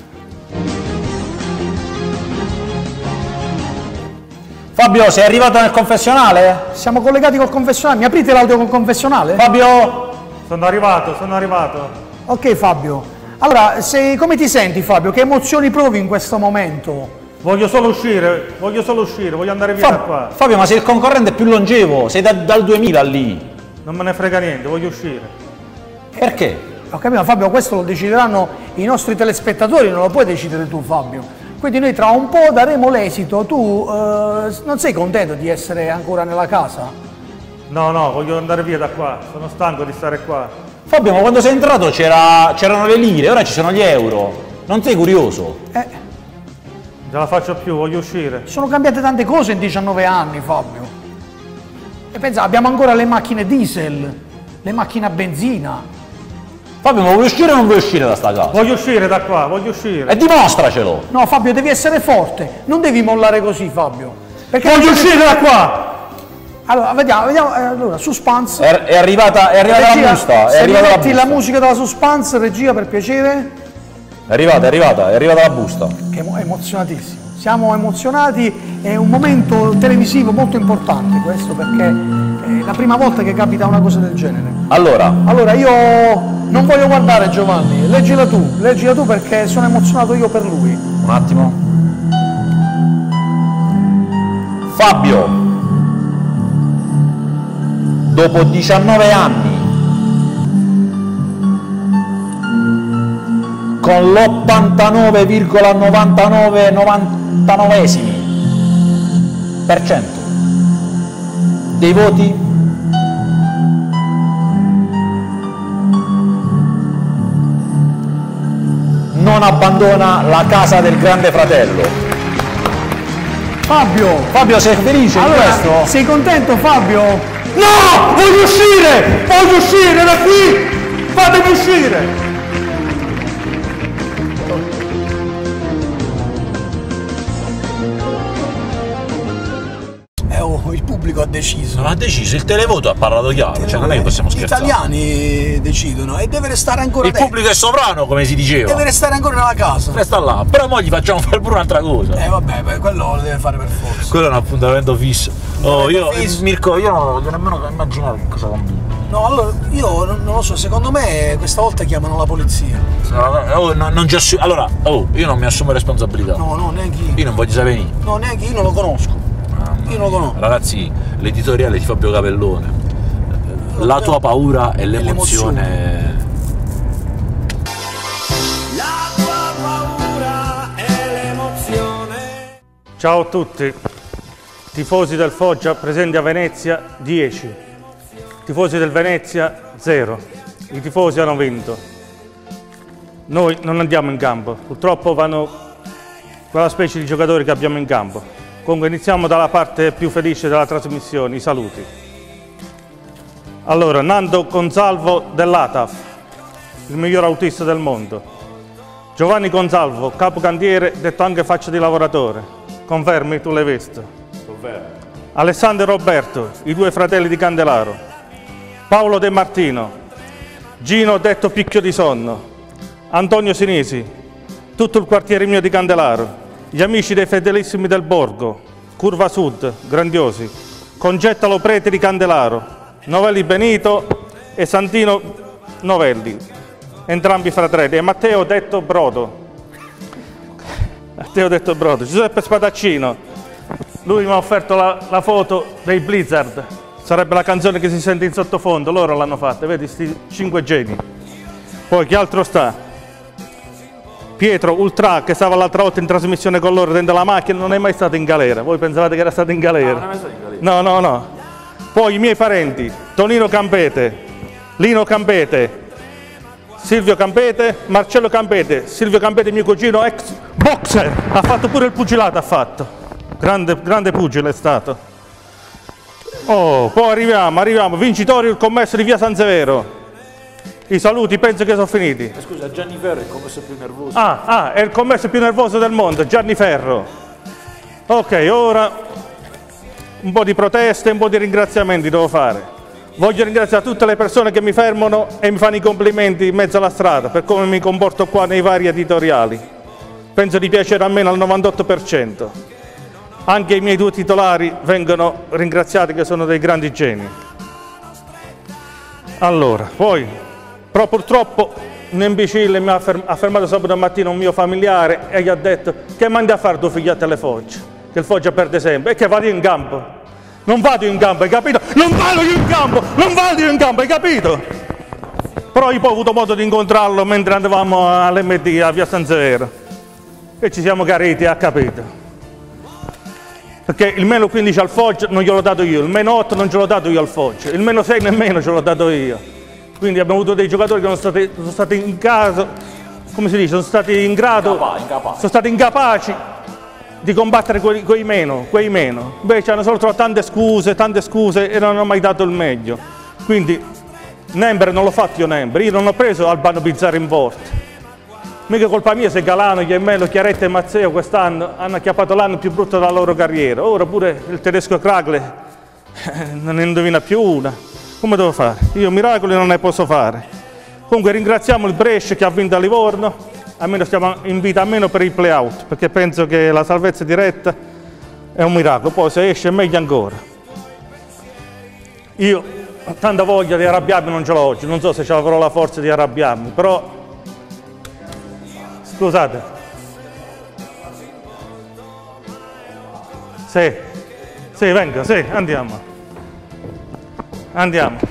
Speaker 10: Fabio, sei arrivato nel confessionale?
Speaker 4: Siamo collegati col confessionale, mi aprite l'audio col confessionale?
Speaker 10: Fabio?
Speaker 8: Sono arrivato, sono arrivato.
Speaker 4: Ok Fabio. Allora, se, come ti senti Fabio? Che emozioni provi in questo momento?
Speaker 8: Voglio solo uscire, voglio solo uscire, voglio andare via da
Speaker 10: Fab-
Speaker 8: qua.
Speaker 10: Fabio, ma sei il concorrente più longevo, sei da- dal duemila lì.
Speaker 8: Non me ne frega niente, voglio uscire.
Speaker 10: Perché?
Speaker 4: Ho capito Fabio, questo lo decideranno i nostri telespettatori, non lo puoi decidere tu Fabio. Quindi noi tra un po' daremo l'esito, tu eh, non sei contento di essere ancora nella casa?
Speaker 8: No, no, voglio andare via da qua, sono stanco di stare qua.
Speaker 10: Fabio, ma quando sei entrato c'era- c'erano le lire, ora ci sono gli euro. Non sei curioso?
Speaker 4: Eh,
Speaker 8: Non ce la faccio più, voglio uscire.
Speaker 4: sono cambiate tante cose in diciannove anni Fabio. E pensa, abbiamo ancora le macchine diesel, le macchine a benzina.
Speaker 10: Fabio, ma vuoi uscire o non vuoi uscire da sta casa?
Speaker 8: Voglio uscire da qua, voglio uscire.
Speaker 10: E dimostracelo!
Speaker 4: No Fabio, devi essere forte, non devi mollare così Fabio. Perché
Speaker 8: Voglio uscire da qua!
Speaker 4: Allora, vediamo, vediamo, eh, allora, suspense.
Speaker 10: È, è arrivata, è arrivata
Speaker 4: Regia,
Speaker 10: la busta, è
Speaker 4: se
Speaker 10: arrivata la
Speaker 4: rimetti
Speaker 10: busta.
Speaker 4: la musica della suspense, regia, per piacere.
Speaker 10: È arrivata, è arrivata, è arrivata la busta.
Speaker 4: Che emo- emozionatissimo. Siamo emozionati, è un momento televisivo molto importante questo, perché è la prima volta che capita una cosa del genere.
Speaker 10: Allora,
Speaker 4: Allora io non voglio guardare Giovanni, leggila tu, leggila tu perché sono emozionato io per lui.
Speaker 10: un attimo. Fabio, dopo diciannove anni, con l'ottantanove virgola novantanove novantanovesimi per cento dei voti, non abbandona la casa del Grande Fratello.
Speaker 4: Fabio!
Speaker 10: Fabio, sei felice
Speaker 4: Allora,
Speaker 10: di questo?
Speaker 4: sei contento Fabio?
Speaker 8: No! Voglio uscire! Voglio uscire da qui! Fatemi uscire!
Speaker 4: Eh, oh, il pubblico ha deciso.
Speaker 10: Non ha deciso, il televoto ha parlato chiaro, cioè non è che possiamo
Speaker 4: Gli
Speaker 10: scherzare.
Speaker 4: italiani decidono e deve restare ancora
Speaker 10: Il
Speaker 4: dentro.
Speaker 10: pubblico è sovrano, come si diceva.
Speaker 4: Deve restare ancora nella casa.
Speaker 10: Resta là, però mo gli facciamo fare pure un'altra cosa.
Speaker 4: Eh vabbè, beh, quello lo deve fare per forza.
Speaker 10: Quello è un appuntamento fisso. Oh, io,
Speaker 4: fisso.
Speaker 10: Mirko, io non voglio nemmeno immaginare che cosa combina.
Speaker 4: No, allora io non, non lo so, secondo me questa volta chiamano la polizia.
Speaker 10: Oh, no, non ci assu- allora, oh, io non mi assumo responsabilità.
Speaker 4: No, no, neanche io.
Speaker 10: Io non voglio sapere niente.
Speaker 4: No, neanche io non lo conosco. Io non lo conosco.
Speaker 10: Ragazzi, l'editoriale di Fabio Capellone. La tua paura e l'emozione.
Speaker 8: Ciao a tutti. Tifosi del Foggia presenti a Venezia dieci. Tifosi del Venezia zero. I tifosi hanno vinto. Noi non andiamo in campo. Purtroppo vanno quella specie di giocatori che abbiamo in campo. Comunque iniziamo dalla parte più felice della trasmissione, i saluti. Allora, Nando Consalvo dell'A T A F, il miglior autista del mondo. Giovanni Consalvo, capocantiere, detto anche faccia di lavoratore. Confermi, tu l'hai visto?
Speaker 10: Confermo.
Speaker 8: Alessandro e Roberto, i due fratelli di Candelaro. Paolo De Martino, Gino detto Picchio di Sonno. Antonio Sinisi, tutto il quartiere mio di Candelaro. Gli amici dei fedelissimi del Borgo, Curva Sud, grandiosi. Congettalo Prete di Candelaro. Novelli Benito e Santino Novelli, entrambi fratelli, e Matteo detto Brodo. Matteo detto Brodo. Giuseppe Spadaccino, lui mi ha offerto la, la foto dei Blizzard, sarebbe la canzone che si sente in sottofondo, loro l'hanno fatta, vedi, sti cinque geni. Poi chi altro sta? Pietro Ultra, che stava l'altra volta in trasmissione con loro dentro la macchina, non è mai stato in galera. Voi pensavate che era stato in galera?
Speaker 10: No, non è mai stato in galera.
Speaker 8: No, no, no. Poi i miei parenti, Tonino Campete, Lino Campete, Silvio Campete, Marcello Campete. Silvio Campete, mio cugino, ex boxer, ha fatto pure il pugilato, ha fatto. Grande, grande pugile è stato. Oh, poi arriviamo, arriviamo, vincitori il commesso di via San Severo. I saluti, penso che sono finiti.
Speaker 10: Eh, scusa, Gianni Ferro è il commesso più nervoso.
Speaker 8: Ah, ah, è il commesso più nervoso del mondo, Gianni Ferro. Ok, ora un po' di proteste, un po' di ringraziamenti devo fare. Voglio ringraziare tutte le persone che mi fermano e mi fanno i complimenti in mezzo alla strada per come mi comporto qua nei vari editoriali. Penso di piacere almeno al novantotto per cento. Anche i miei due titolari vengono ringraziati, che sono dei grandi geni. Allora, poi, però purtroppo un imbecille mi ha fermato sabato mattina un mio familiare e gli ha detto: che mandi a fare tuo figlietto alle Fogge? Che il Foggia perde sempre, e che vado in campo. Non vado in campo, hai capito? Non vado io in campo, non vado io in campo, hai capito? Però io poi ho avuto modo di incontrarlo mentre andavamo all'M D a via San Severo e ci siamo chiariti, ha capito? Perché il meno quindici al Foggia non gliel'ho dato io, il meno otto non ce l'ho dato io al Foggia, il meno sei nemmeno ce l'ho dato io. Quindi abbiamo avuto dei giocatori che sono stati, sono stati in caso, come si dice, sono stati in grado,
Speaker 10: incapaci.
Speaker 8: sono stati incapaci di combattere quei, quei meno, quei meno. Invece hanno solo trovato tante scuse, tante scuse e non hanno mai dato il meglio. Quindi Nembre non l'ho fatto io Nembre, io non ho preso Albano Bizzarri in porta. Mica colpa mia se Galano, Iemmelo, Chiaretta e Mazzeo quest'anno hanno acchiappato l'anno più brutto della loro carriera. Ora pure il tedesco Kragle eh, non ne indovina più una. Come devo fare? Io miracoli non ne posso fare. Comunque ringraziamo il Brescia che ha vinto a Livorno. Almeno stiamo in vita, almeno per il play-out, perché penso che la salvezza diretta è un miracolo, poi se esce è meglio ancora. Io ho tanta voglia di arrabbiarmi, non ce l'ho oggi, non so se ce l'avrò la forza di arrabbiarmi, però scusate. Sì, sì, venga, sì, andiamo. Andiamo.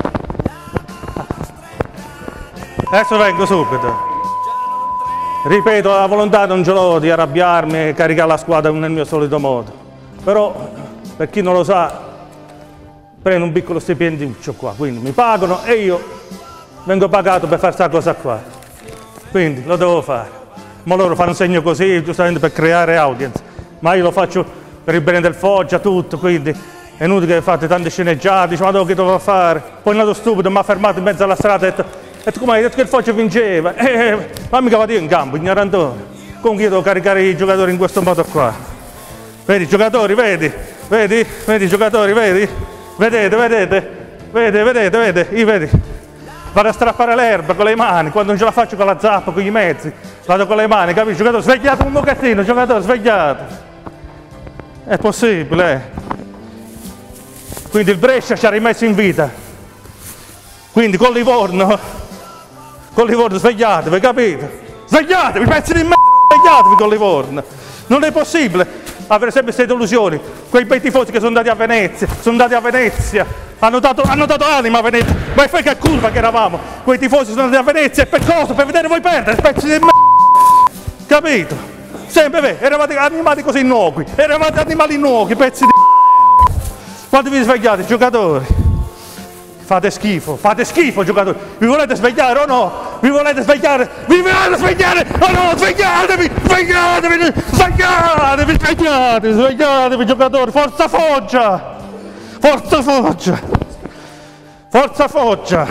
Speaker 8: Adesso vengo subito. Ripeto, la volontà non ce l'ho di arrabbiarmi e caricare la squadra nel mio solito modo. Però, per chi non lo sa, prendo un piccolo stipendiuccio qua, quindi mi pagano e io vengo pagato per fare questa cosa qua. Quindi lo devo fare. Ma loro fanno un segno così, giustamente per creare audience. Ma io lo faccio per il bene del Foggia, tutto, quindi è inutile che fate tante sceneggiate, dice ma dopo che dovevo fare? Poi è andato stupido, mi ha fermato in mezzo alla strada e ha detto: e tu come hai detto che il Foggia vinceva? Eh, ma mica vado io in campo, ignorantone. Comunque io devo caricare i giocatori in questo modo qua. Vedi i giocatori, vedi? Vedi? Vedi i giocatori, vedi? Vedete, vedete? Vedete, vedete, vedete? Io vedi? Vado a strappare l'erba con le mani, quando non ce la faccio con la zappa, con i mezzi, vado con le mani, capisci? Giocatore, svegliate un pochettino, giocatore, svegliate. È possibile, eh? Quindi il Brescia ci ha rimesso in vita. Quindi con Livorno, con Livorno svegliatevi, capito? Svegliatevi, pezzi di merda, svegliatevi con Livorno. Non è possibile avere sempre queste delusioni. Quei bei tifosi che sono andati a Venezia, sono andati a Venezia, hanno dato, hanno dato anima a Venezia. Ma fai che curva che eravamo. Quei tifosi sono andati a Venezia e per cosa? Per vedere voi perdere, pezzi di merda. Capito? Sempre vero, eravate animati così innocui, eravate animali innocui, pezzi di quando vi svegliate, giocatori, fate schifo, fate schifo, giocatori. Vi volete svegliare o no? Vi volete svegliare? Vi volete svegliare o no? Svegliatevi, svegliatevi, svegliatevi, svegliatevi, svegliatevi, giocatori. Forza Foggia, forza Foggia. Forza Foggia!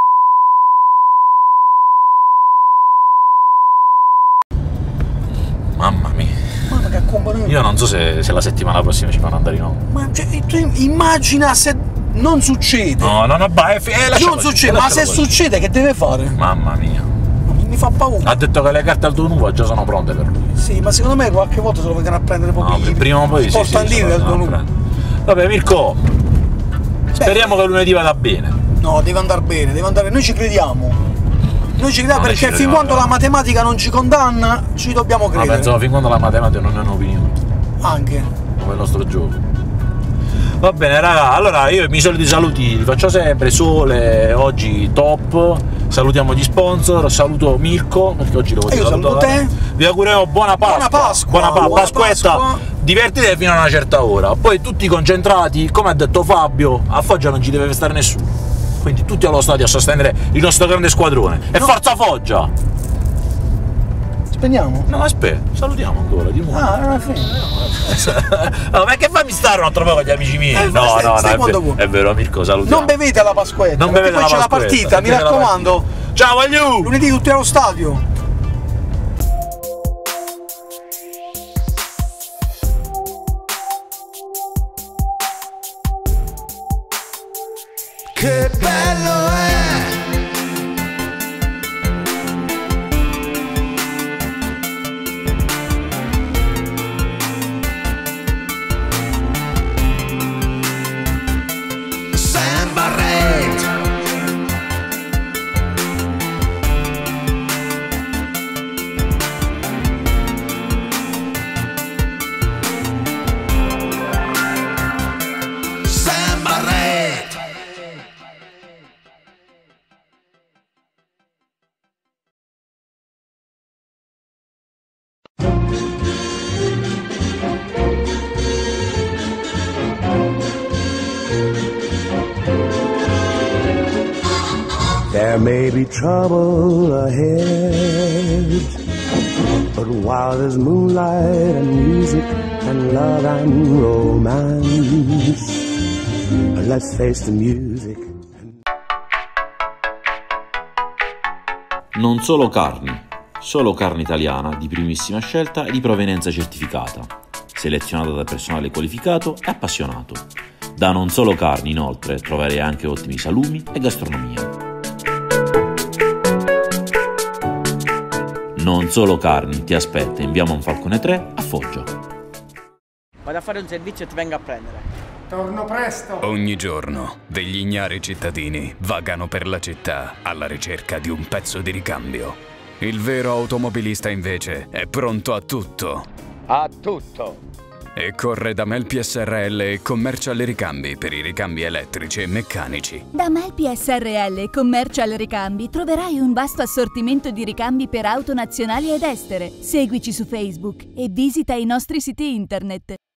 Speaker 10: Mamma mia.
Speaker 4: Mamma che accompagno.
Speaker 10: Io non so se, se la settimana prossima ci fanno andare in onda.
Speaker 4: Ma cioè, tu immagina se non succede.
Speaker 10: No, no, no, vai, eh,
Speaker 4: non succede, ma se
Speaker 10: così.
Speaker 4: succede che deve fare?
Speaker 10: Mamma mia.
Speaker 4: Mi fa paura.
Speaker 10: Ha detto che le carte al tuo nuovo già sono pronte per lui.
Speaker 4: Sì, ma secondo me qualche volta se lo vengono a prendere proprio.
Speaker 10: No, prima o poi sì,
Speaker 4: portandini
Speaker 10: sì,
Speaker 4: del nuovo.
Speaker 10: Vabbè, Mirko. Speriamo che lunedì vada bene.
Speaker 4: No, deve andare bene, deve andare. Noi ci crediamo. Noi ci crediamo
Speaker 10: no,
Speaker 4: perché
Speaker 10: ci
Speaker 4: fin quando la matematica non ci condanna, ci dobbiamo credere.
Speaker 10: Ma pensavo fin quando la matematica non è un'opinione.
Speaker 4: Anche.
Speaker 10: Come il nostro gioco. Va bene raga, allora io i miei soliti saluti li faccio sempre, Sole, oggi top, salutiamo gli sponsor, saluto Mirko, perché oggi lo voglio
Speaker 4: io saluto te.
Speaker 10: Vi auguriamo buona Pasqua,
Speaker 4: buona Pasqua,
Speaker 10: buona, pa
Speaker 4: buona
Speaker 10: Pasquetta,
Speaker 4: Pasqua.
Speaker 10: Divertitevi fino a una certa ora, poi tutti concentrati, come ha detto Fabio, a Foggia non ci deve stare nessuno, quindi tutti allo stadio a sostenere il nostro grande squadrone, e no. Forza Foggia!
Speaker 4: Spegniamo?
Speaker 10: No, aspetta, salutiamo ancora di nuovo.
Speaker 4: Ah, non è finito.
Speaker 10: No, ma che fammi stare un altro po' con gli amici miei?
Speaker 4: Eh,
Speaker 10: no,
Speaker 4: stai,
Speaker 10: no,
Speaker 4: stai
Speaker 10: no, è, ver è vero, Mirko, salutiamo.
Speaker 4: Non bevete la Pasquetta,
Speaker 10: non
Speaker 4: perché
Speaker 10: bevete
Speaker 4: poi
Speaker 10: la
Speaker 4: c'è la partita, mi raccomando.
Speaker 10: Partita. Ciao, voglio!
Speaker 4: Lunedì tutti allo stadio.
Speaker 9: Che bello è!
Speaker 1: There may be trouble ahead, but while there's moonlight and music and love and romance, let's face the music.
Speaker 2: Non solo carni, solo carne italiana di primissima scelta e di provenienza certificata, selezionata da personale qualificato e appassionato. Da Non Solo Carni, inoltre, troverei anche ottimi salumi e gastronomia. Non Solo Carni ti aspetta in via Monfalcone tre a Foggia.
Speaker 3: Vado a fare un servizio e ti vengo a prendere.
Speaker 4: Torno presto.
Speaker 5: Ogni giorno degli ignari cittadini vagano per la città alla ricerca di un pezzo di ricambio. Il vero automobilista invece è pronto a tutto.
Speaker 13: A tutto.
Speaker 5: E corre da Melpi S R L e Commercial Ricambi per i ricambi elettrici e meccanici.
Speaker 6: Da Melpi S R L e Commercial Ricambi troverai un vasto assortimento di ricambi per auto nazionali ed estere. Seguici su Facebook e visita i nostri siti internet.